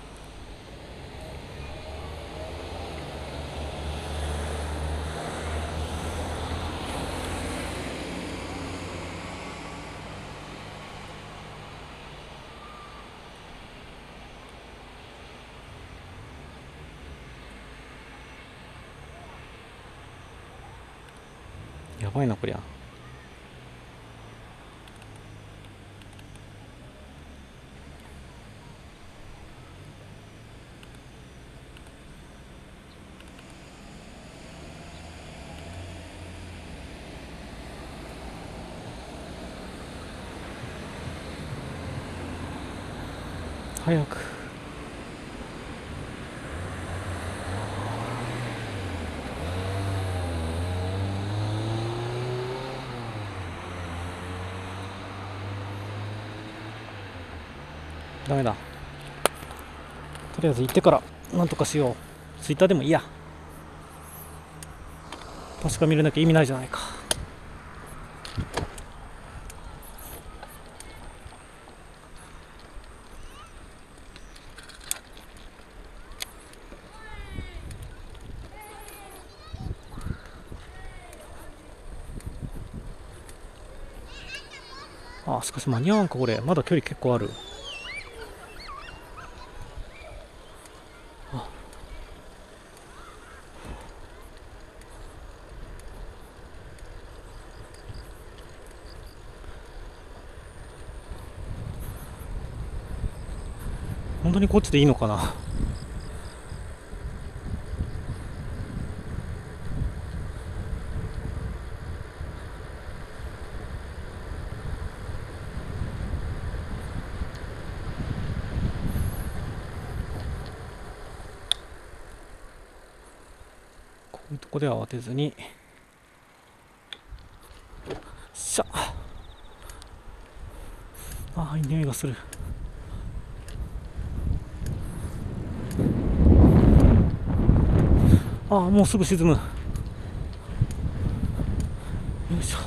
やばいなこりゃ。早く。ダメだ。とりあえず行ってからなんとかしよう。ツイッターでもいいや。確か見るなきゃ意味ないじゃないか。あ、しかし間に合わんかこれ。まだ距離結構ある。本当にこっちでいいのかな。こういうとこでは慌てずに。 ゃ。ああ、いい匂いがする。ああ、もうすぐ沈む。よいしょ。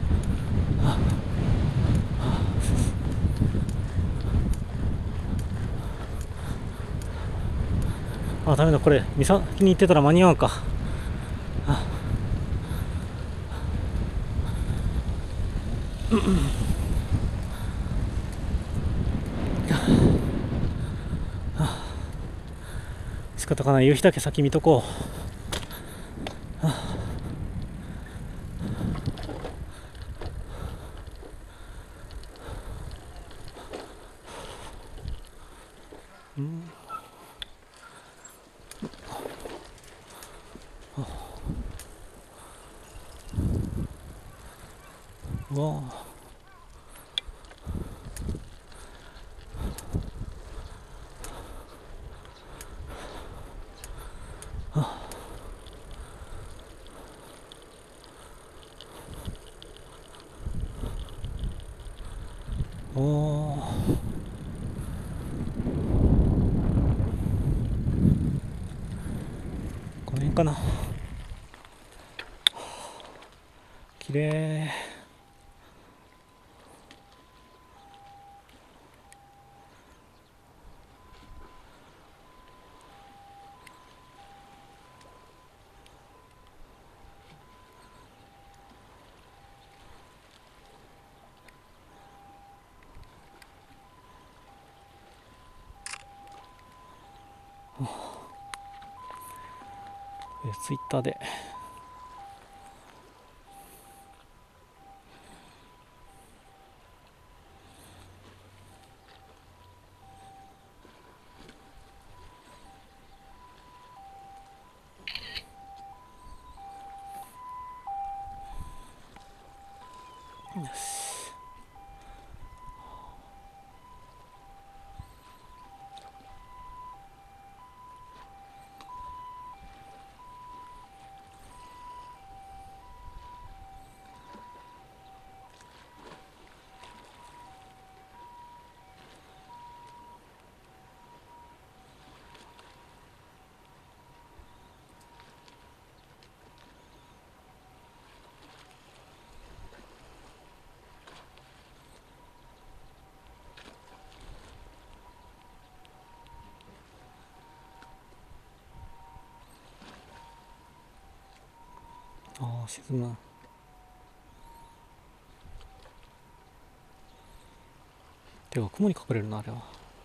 ああ、ダメだ、これ岬に行ってたら間に合わんか。仕方がない、夕日だけ先見とこう。うわあ、おお、この辺かな。きれい。ツイッターでよし。ああ、沈む。てか雲に隠れるな、あれは。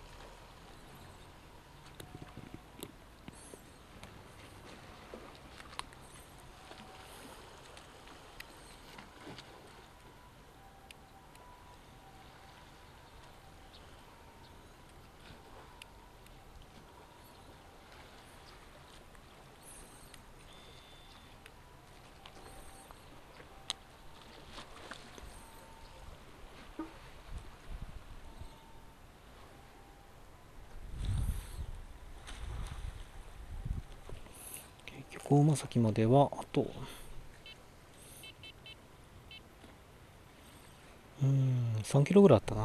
結局大崎まではあと3キロぐらいあったな。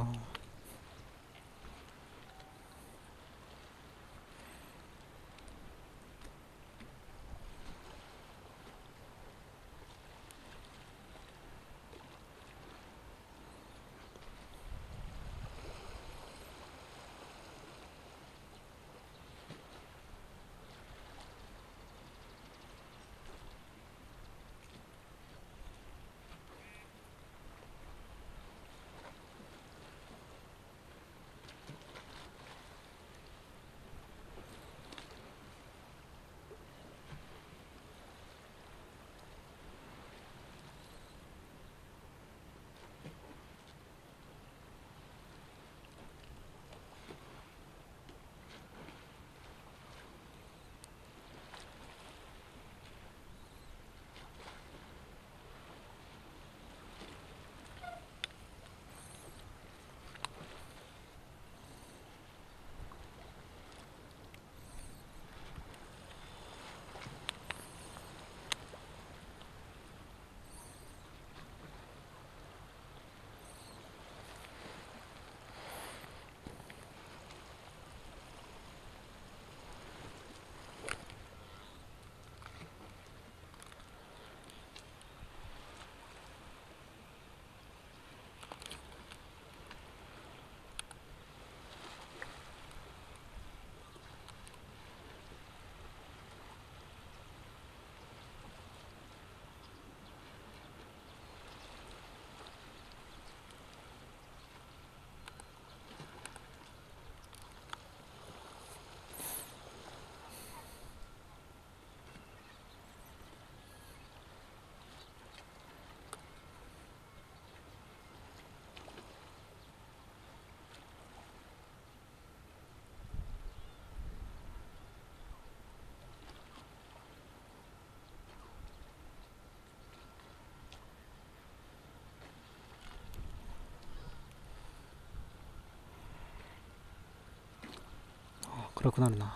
暗くなるな。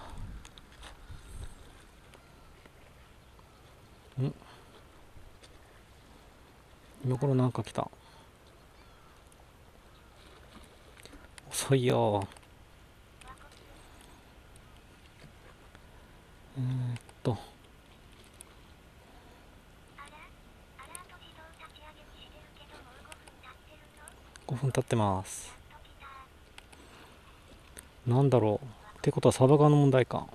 今頃なんか来た。遅いよ。ーっと5分経ってます。なんだろうってことはサバ側の問題か。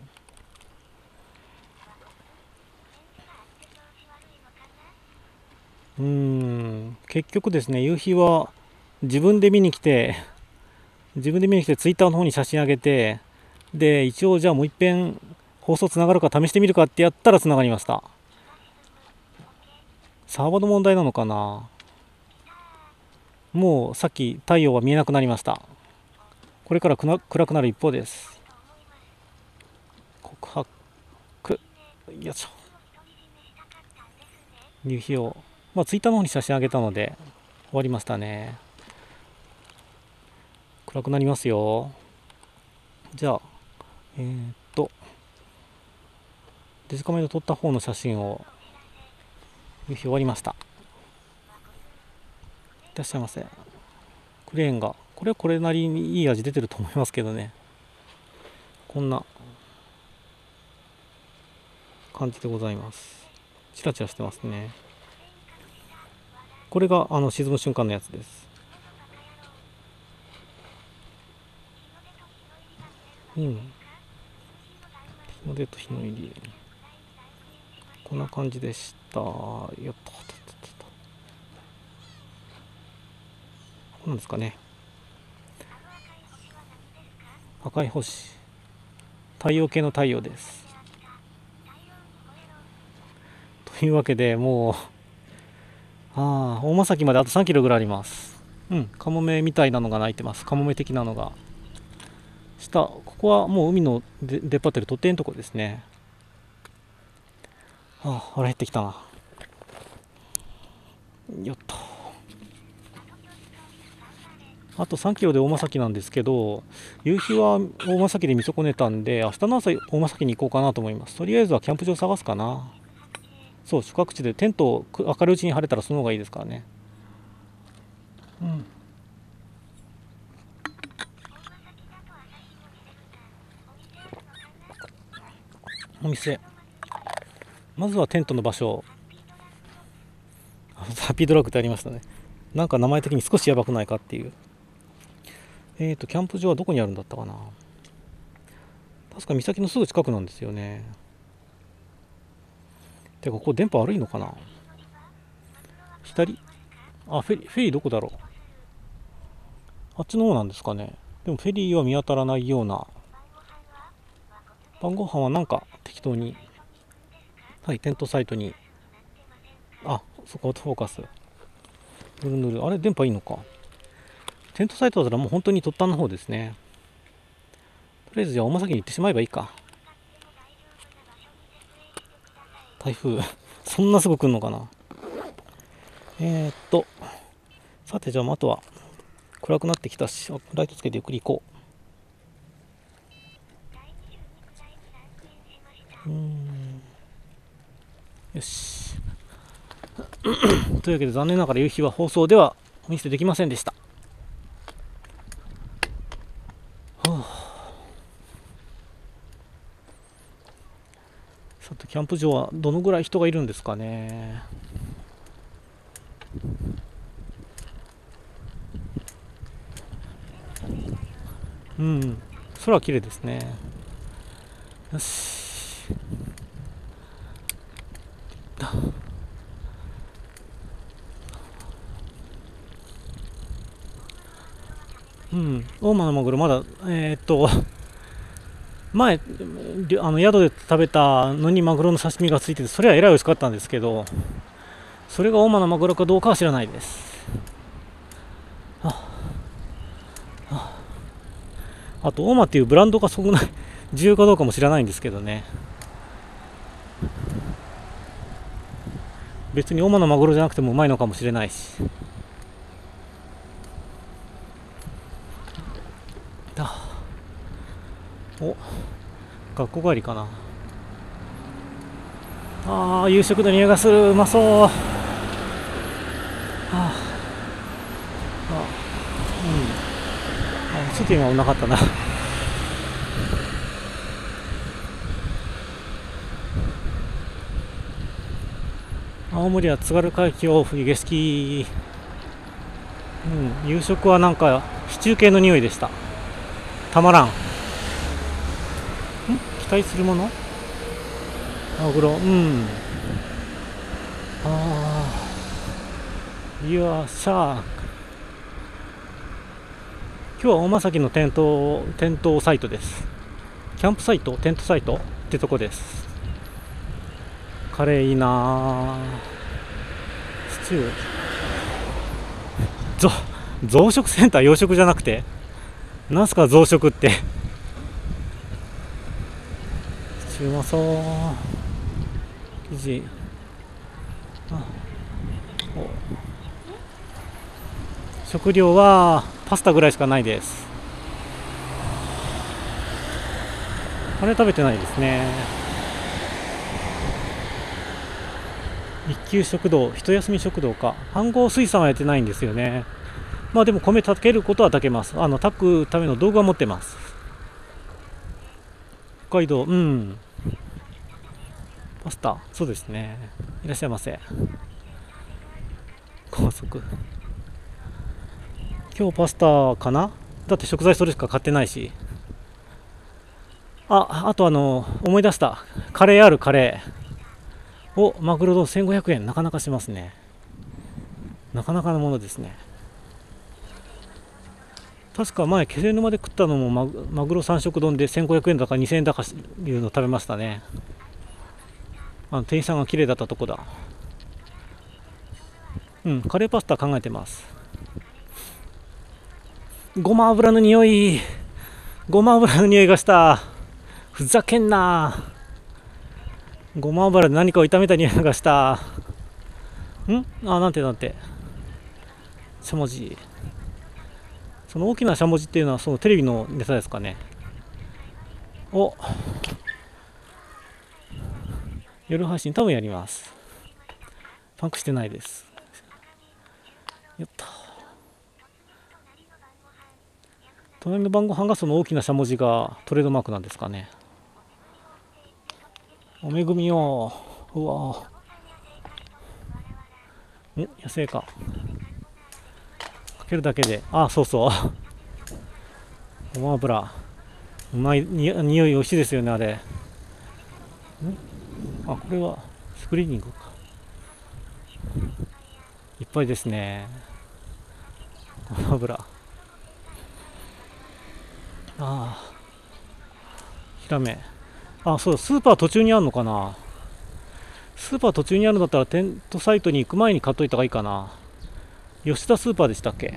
結局ですね、夕日は自分で見に来てツイッターの方に写真上げて、で一応じゃあもう一遍放送つながるか試してみるかってやったらつながりました。サーバーの問題なのかな。もうさっき太陽は見えなくなりました。これから暗くなる一方です。告白、よいしょ。夕日を、ツイッターの方に写真上げたので終わりましたね。暗くなりますよ。じゃあデジカメで撮った方の写真を、夕日終わりました。いらっしゃいませ。クレーンがこれはこれなりにいい味出てると思いますけどね。こんな感じでございます。チラチラしてますね。これが沈む瞬間のやつです。日の出と日の入り、こんな感じでした。よっとなんですかね。赤い星、太陽系の太陽です。というわけで、もう大間崎まであと3キロぐらいあります。カモメみたいなのが鳴いてます。カモメ的なのが。ここはもう海の出っ張ってる突堤のとこですね。腹減ってきたな。よっと。あと3キロで大間崎なんですけど、夕日は大間崎で見損ねたんで、明日の朝大間崎に行こうかなと思います。とりあえずはキャンプ場探すかな。そう、宿泊地でテント明るいうちに晴れたらその方がいいですからね。お店、まずはテントの場所、ハッピードラッグってありましたね。なんか名前的に少しやばくないかっていう。キャンプ場はどこにあるんだったかな。確か岬のすぐ近くなんですよね。てかここ電波悪いのかな。左、フェリーどこだろう。あっちの方なんですかね。でもフェリーは見当たらないような。晩ご飯はなんか適当に、テントサイトに、そこフォーカスぬるあれ電波いいのか。テントサイトだったらもう本当に突端の方ですね。とりあえずじゃあ大間崎に行ってしまえばいいか。台風そんなすぐ来るのかな。さてじゃああとは暗くなってきたし、ライトつけてゆっくり行こう。よしというわけで残念ながら夕日は放送ではお見せできませんでした。さてキャンプ場はどのぐらい人がいるんですかね。空は綺麗ですね。よし大間のマグロまだ前宿で食べたのにマグロの刺身がついてて、それはえらい美味しかったんですけど、それが大間のマグロかどうかは知らないです。あと大間っていうブランドがそこな重要かどうかも知らないんですけどね。別に大間のマグロじゃなくてもうまいのかもしれないし。 お、学校帰りかな。ああ、夕食の匂いがする。うまそう。はあ、ちょっと今危なかったな。青森は津軽海峡冬景色。夕食はなんかシチュー系の匂いでした。たまらん。期待するもの、マグロ。いやシャーク。今日は大間崎のテントサイトです。キャンプサイト、テントサイトってとこです。カレーいいな。シチュー、増殖センター、養殖じゃなくて、なんすか増殖って。シチューうまそう。生地、食料はパスタぐらいしかないです。あれ食べてないですね。一級食堂、一休み食堂か。飯盒水産はやってないんですよね。まあでも米炊けることは炊けます。炊くための道具は持ってます。北海道、パスタ、そうですね。いらっしゃいませ。高速。今日パスタかな。だって食材それしか買ってないし。あと思い出した。カレーカレー。マグロ丼1500円。なかなかしますね。なかなかのものですね。確か前気仙沼で食ったのもマグロ3食丼で1500円だか2000円だかいうの食べましたね。店員さんが綺麗だったとこだ。カレーパスタ考えてます。ごま油の匂いがした。ふざけんな。ごま油で何かを炒めた匂いがした。なんてしゃもじ。その大きなしゃもじっていうのはそのテレビのネタですかね。夜配信多分やります。パンクしてないです。やった。隣の晩ご飯がその大きなしゃもじがトレードマークなんですかね。お恵みよ。うわ。野生か。かけるだけで。そうそう。ごま油。うまい、匂い美味しいですよね、あれ。これはスクリーニングか。いっぱいですね。ごま油。ヒラメ。そう、スーパー途中にあるのかな。スーパー途中にあるんだったらテントサイトに行く前に買っといた方がいいかな。吉田スーパーでしたっけ。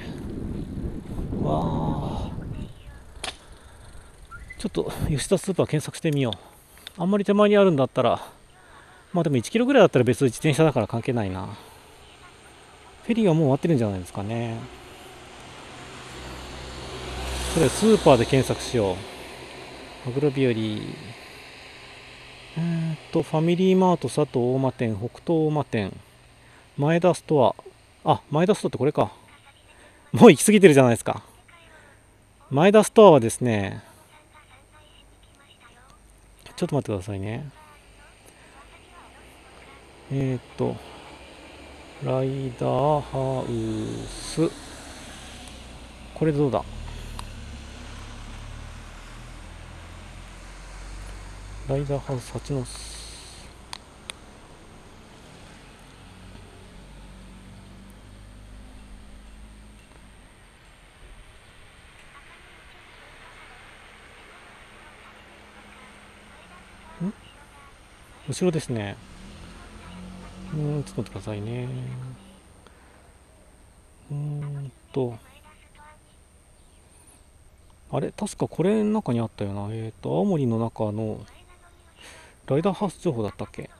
ちょっと吉田スーパー検索してみよう。あんまり手前にあるんだったら、でも1キロぐらいだったら別に自転車だから関係ないな。フェリーはもう終わってるんじゃないですかね。それスーパーで検索しよう。マグロ日和。ファミリーマート佐藤大間店、北東大間店、前田ストア。前田ストアってこれか。もう行き過ぎてるじゃないですか。前田ストアはですね、ちょっと待ってくださいね。ライダーハウス。これどうだ。ライダーハウス8の後ろですね。ちょっと待ってくださいね。あれ確かこれの中にあったよな。青森の中のライダーハウス情報だったっけ。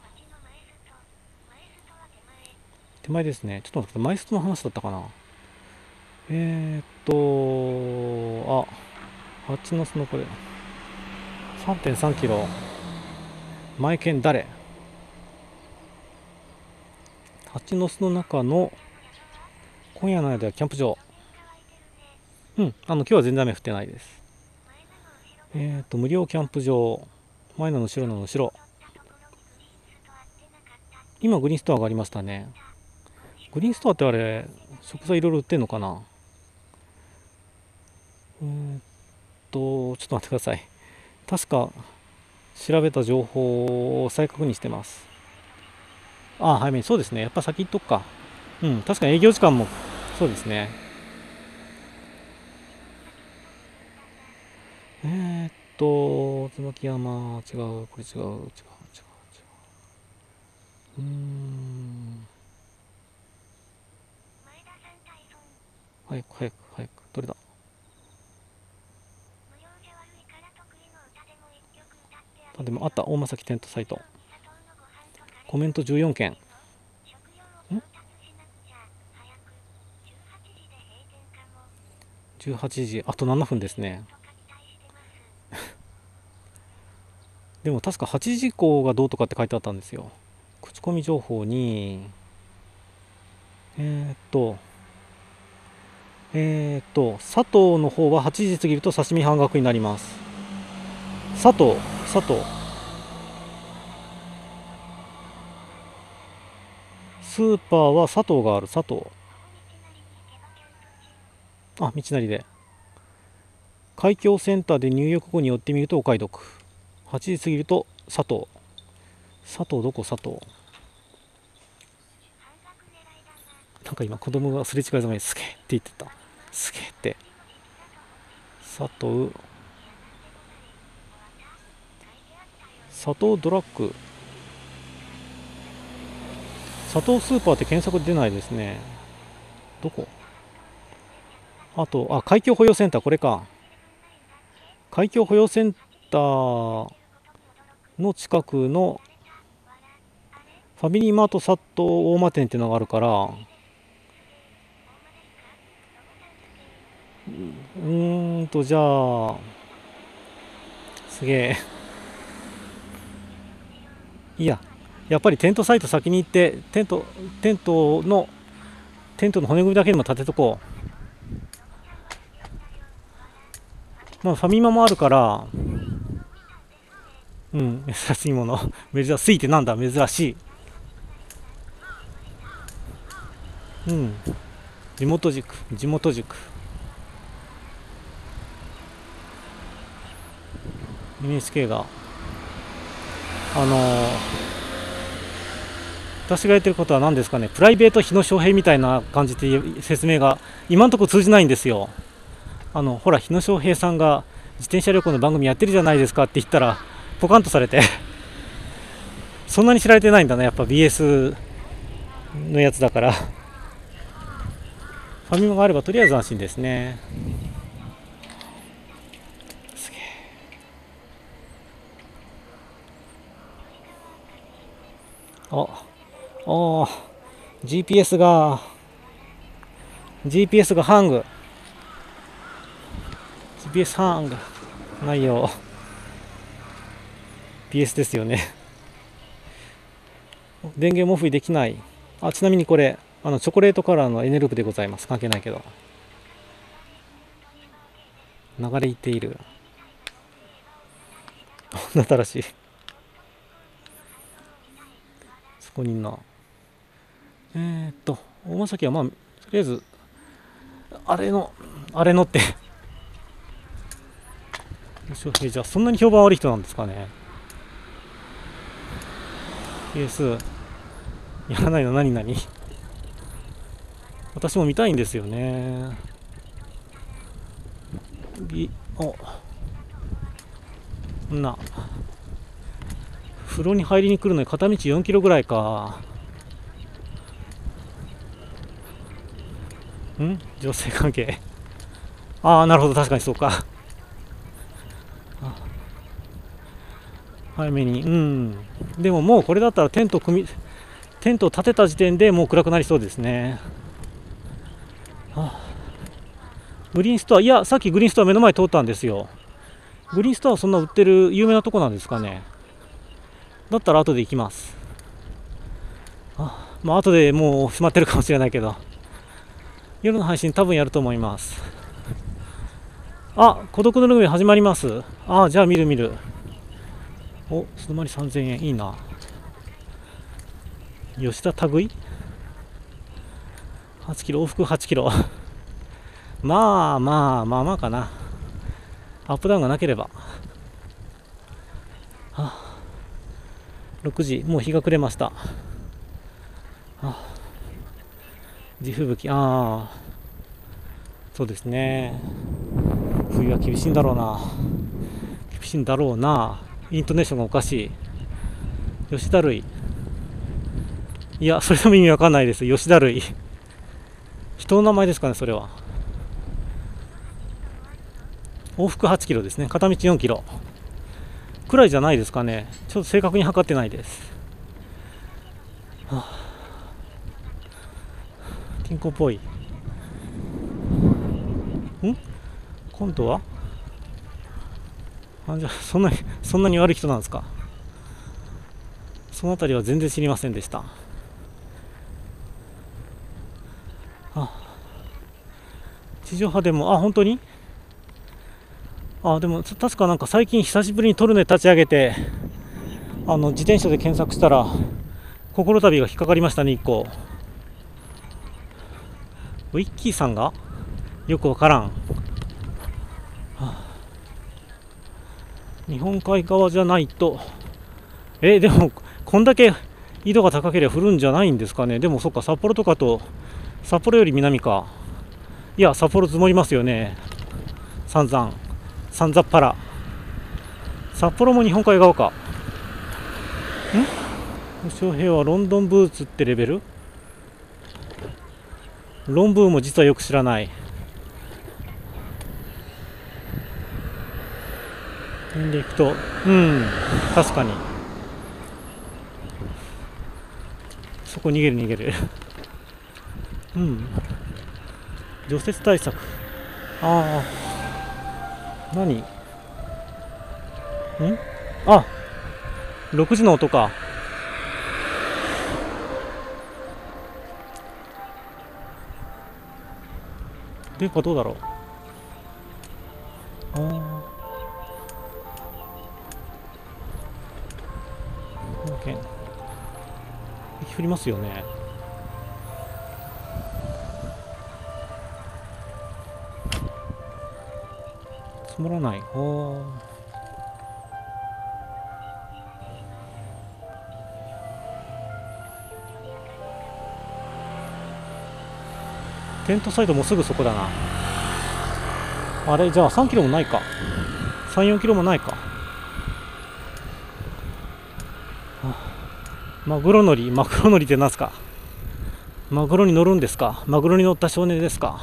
手前ですね。ちょっと待って、マイストの話だったかな。蜂の巣のこれ。 3.3 キロ。前県誰？蜂の巣の中の今夜の間はキャンプ場。今日は全然雨降ってないです。無料キャンプ場。前の後ろの後ろ。今グリーンストアがありましたね。グリーンストアってあれ、食材いろいろ売ってんのかな？ちょっと待ってください。確か調べた情報を再確認してます。早めに、そうですね。やっぱ先行っとくか。確かに営業時間も、そうですね。椿山、違う、これ違う。早く、どれだ？でもあった、大間崎テントサイト。コメント14件。18時、あと7分ですね。でも確か8時以降がどうとかって書いてあったんですよ。口コミ情報に、佐藤の方は8時過ぎると刺身半額になります。佐藤。スーパーは佐藤がある。佐藤。道なりで。海峡センターで入浴後に寄ってみるとお買い得。8時過ぎると佐藤。どこ佐藤？なんか今子供がすれ違いざまにすげえって言ってた。すげえって。佐藤ドラッグ。佐藤スーパーって検索出ないですね。どこ？あと、海峡保養センター、これか。海峡保養センターの近くのファミリーマート佐藤大間店っていうのがあるから、じゃあ、すげえ。いや、やっぱりテントサイト先に行って、テントの骨組みだけでも立てとこう。ファミマもあるから、珍しいもの。珍しいってなんだ、珍しい。地元塾。NHK が私が言ってることは何ですかね、プライベート日野翔平みたいな感じで説明が今のところ通じないんですよ。ほら、日野翔平さんが自転車旅行の番組やってるじゃないですかって言ったらポカンとされてそんなに知られてないんだね、やっぱ BS のやつだから。ファミマがあればとりあえず安心ですね。すげえ。GPS がハング。GPS ハングないよ。PS ですよね。電源もオフできない。ちなみにこれチョコレートカラーのエネループでございます。関係ないけど流れいっている。新しい。そこにいんな。大間崎はとりあえずあれのってじゃあそんなに評判悪い人なんですかね。PS やらないの？何私も見たいんですよね。風呂に入りに来るのに片道4キロぐらいか。女性関係。なるほど、確かにそうか。早めに。でももうこれだったらテントを立てた時点でもう暗くなりそうですね。グリーンストア、さっきグリーンストア目の前通ったんですよ。 グリーンスターはそんな売ってる有名なとこなんですかね。だったら後で行きます。まあ後でもう閉まってるかもしれないけど、夜の配信多分やると思います。孤独のルーム始まります。じゃあ見る見る。素泊まり3000円いいな。吉田類8キロ往復8キロまあかな。アップダウンがなければ。6時、もう日が暮れました。地吹雪、そうですね。冬は厳しいんだろうな。イントネーションがおかしい。吉田類。いや、それでも意味わかんないです。吉田類。人の名前ですかね、それは。往復8キロですね。片道4キロ。くらいじゃないですかね。ちょっと正確に測ってないです。金庫っぽい。今度はじゃあそんなに悪い人なんですか。そのあたりは全然知りませんでした。地上波でも本当にでも確かなんか最近久しぶりにトルネ立ち上げて自転車で検索したら心旅が引っかかりましたね。1個ウィッキーさんがよくわからん。日本海側じゃないとでもこんだけ緯度が高ければ降るんじゃないんですかね。でもそっか、札幌とかと札幌より南か。いや、札幌積もりますよね。散々っぱら。札幌も日本海側か。翔平はロンドンブーツってレベル。ロンブーも実はよく知らない。で行くと確かにそこ逃げる除雪対策。何6時の音か。電波どうだろう。雪降りますよね。積もらない。テントサイトもすぐそこだな。あれじゃあ3キロもないか。3、4キロもないか。マグロ乗りって何すか。マグロに乗るんですか。マグロに乗った少年ですか。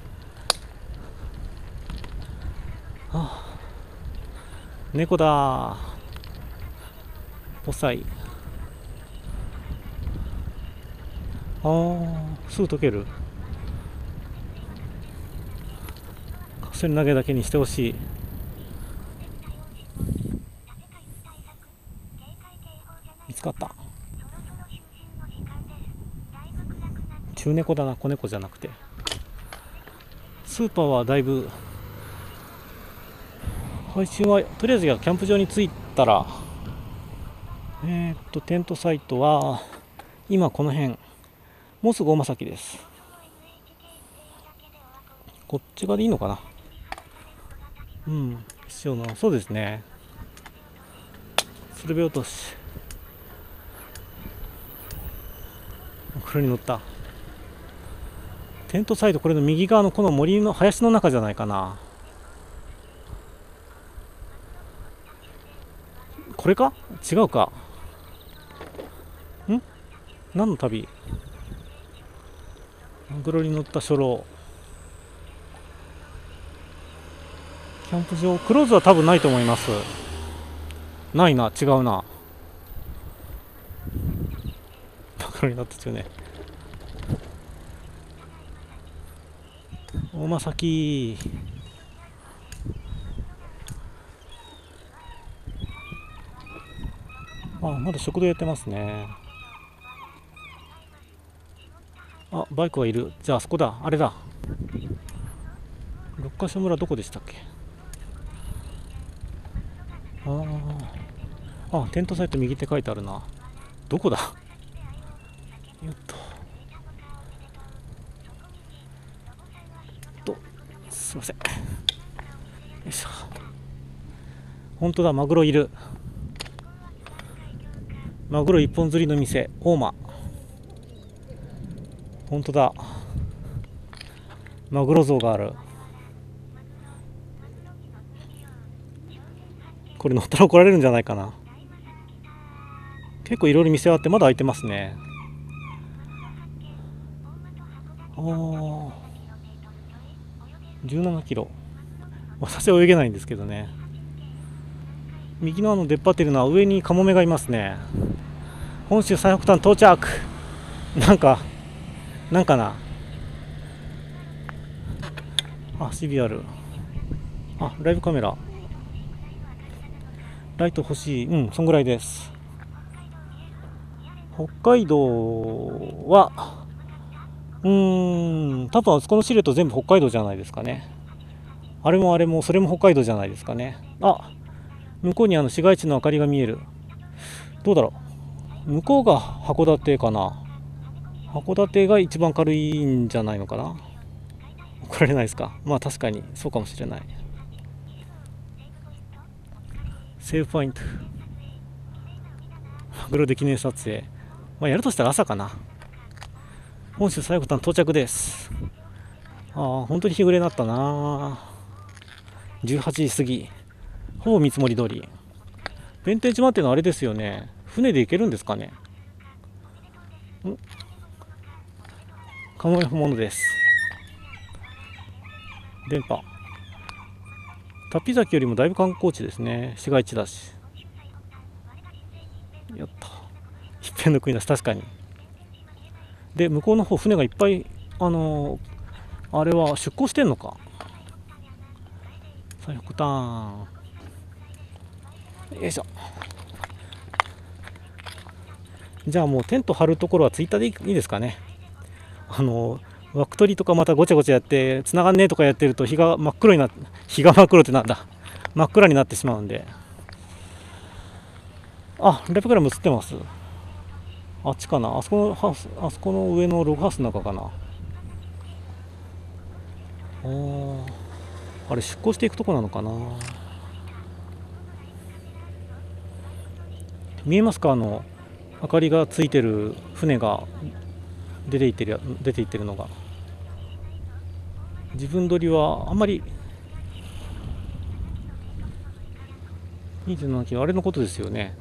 猫だ。5歳。すぐ溶ける。カセル投げだけにしてほしい。見つかった。中猫だな、子猫じゃなくて。スーパーはだいぶ配信はとりあえずキャンプ場に着いたらテントサイトは今この辺、もうすぐ大間崎です。こっち側でいいのかな。一緒の、そうですね。鶴瓶落とし。これに乗った。テントサイト、これの右側のこの森の林の中じゃないかな。これか違うか。何の旅。マグロに乗った初老。キャンプ場クローズは多分ないと思います。ないな、違うな。マグロに乗った中ね。大間崎。 あ、まだ食堂やってますね。あ、バイクはいる。じゃああそこだ、あれだ。六ヶ所村どこでしたっけ。テントサイト右って書いてあるな。どこだ。よっとすいません。よいしょ。本当だ、マグロいる。マグロ一本釣りの店、大間。本当だ、マグロ像がある。これ乗ったら怒られるんじゃないかな。結構いろいろ店あってまだ開いてますね。17キロ。私は泳げないんですけどね。右の出っ張ってるのは上にカモメがいますね。本州最北端到着。なんかな。CBR。ライブカメラ。ライト欲しい。そんぐらいです。北海道は多分あそこのシルエット全部北海道じゃないですかね。あれもそれも北海道じゃないですかね。向こうに市街地の明かりが見える。どうだろう、向こうが函館かな。函館が一番軽いんじゃないのかな。怒られないですか。まあ確かにそうかもしれない。セーブポイント、マグロで記念撮影。やるとしたら朝かな。本州最北端到着です。本当に日暮れになったな。18時過ぎ、ほぼ見積もり通り。弁天島っていうのはあれですよね。船で行けるんですかね。カモメ本物です。電波。タピ崎よりもだいぶ観光地ですね。市街地だし。やった。一辺の国だし、確かに。で、向こうの方、船がいっぱい、あれは出港してんのか。最北端。よいしょ。じゃあもうテント張るところはツイッターでいいですかね。枠取りとかまたごちゃごちゃやって繋がんねえとかやってると日が真っ黒ってなんだ、真っ暗になってしまうんで。レプグラム映ってます。あっちかな。あそこの上のログハウスの中かな。あれ出港していくとこなのかな。見えますか、明かりがついてる船が出ていってるのが。自分撮りはあんまり。27キロ、あれのことですよね。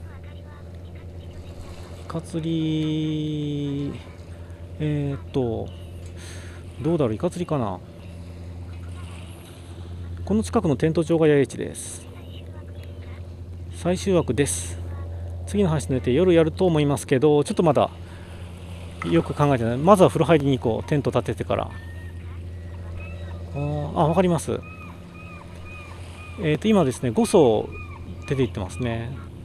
イカ釣り、どうだろう、イカ釣りかな。この近くのテント場が八重地です。最終枠です。次の配信の予定夜やると思いますけど、ちょっとまだよく考えてない。まずは風呂入りに行こう。テント立ててから。わかります。今ですね、5艘出ていってますね。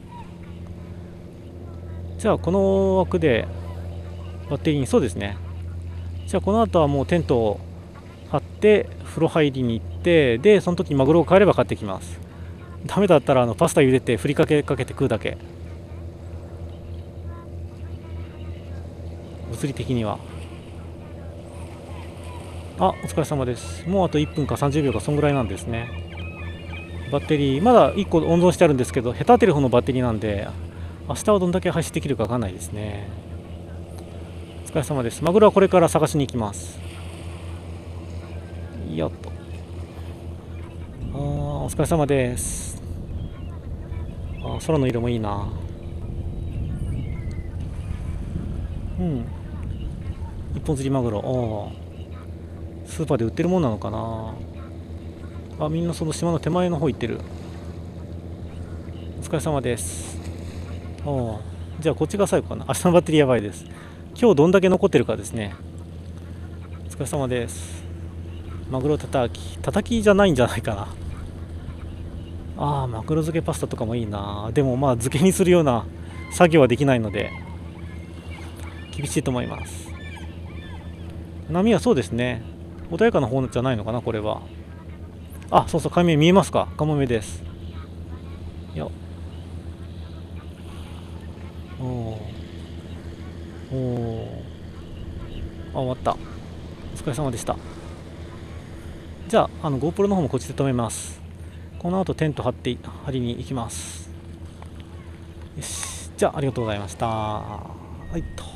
じゃあこの枠でバッテリーに、そうですね。じゃあこの後はもうテントを張って風呂入りに行って、でその時にマグロを買えれば買ってきます。ダメだったらパスタ茹でてふりかけかけて食うだけ。物理的には。お疲れ様です。もうあと1分か30秒かそんぐらいなんですね。バッテリーまだ1個温存してあるんですけど、ヘタテレフォンのバッテリーなんで明日はどんだけ走ってできるか分かんないですね。お疲れ様です。マグロはこれから探しに行きます。よっと。お疲れ様です。空の色もいいな。一本釣りマグロ。スーパーで売ってるもんなのかな。みんなその島の手前の方行ってる。お疲れ様です。じゃあこっちが最後かな。明日のバッテリーやばいです。今日どんだけ残ってるかですね。お疲れ様です。マグロたたきじゃないんじゃないかな。マグロ漬けパスタとかもいいな。でも漬けにするような作業はできないので厳しいと思います。波はそうですね、穏やかな方じゃないのかな、これは。あ、そうそう、海面見えますか。カモメです。よおお、あ、終わった。お疲れ様でした。じゃあ、GoPro の方もこっちで止めます。この後テント張りに行きます。よし、じゃあありがとうございました。はいと。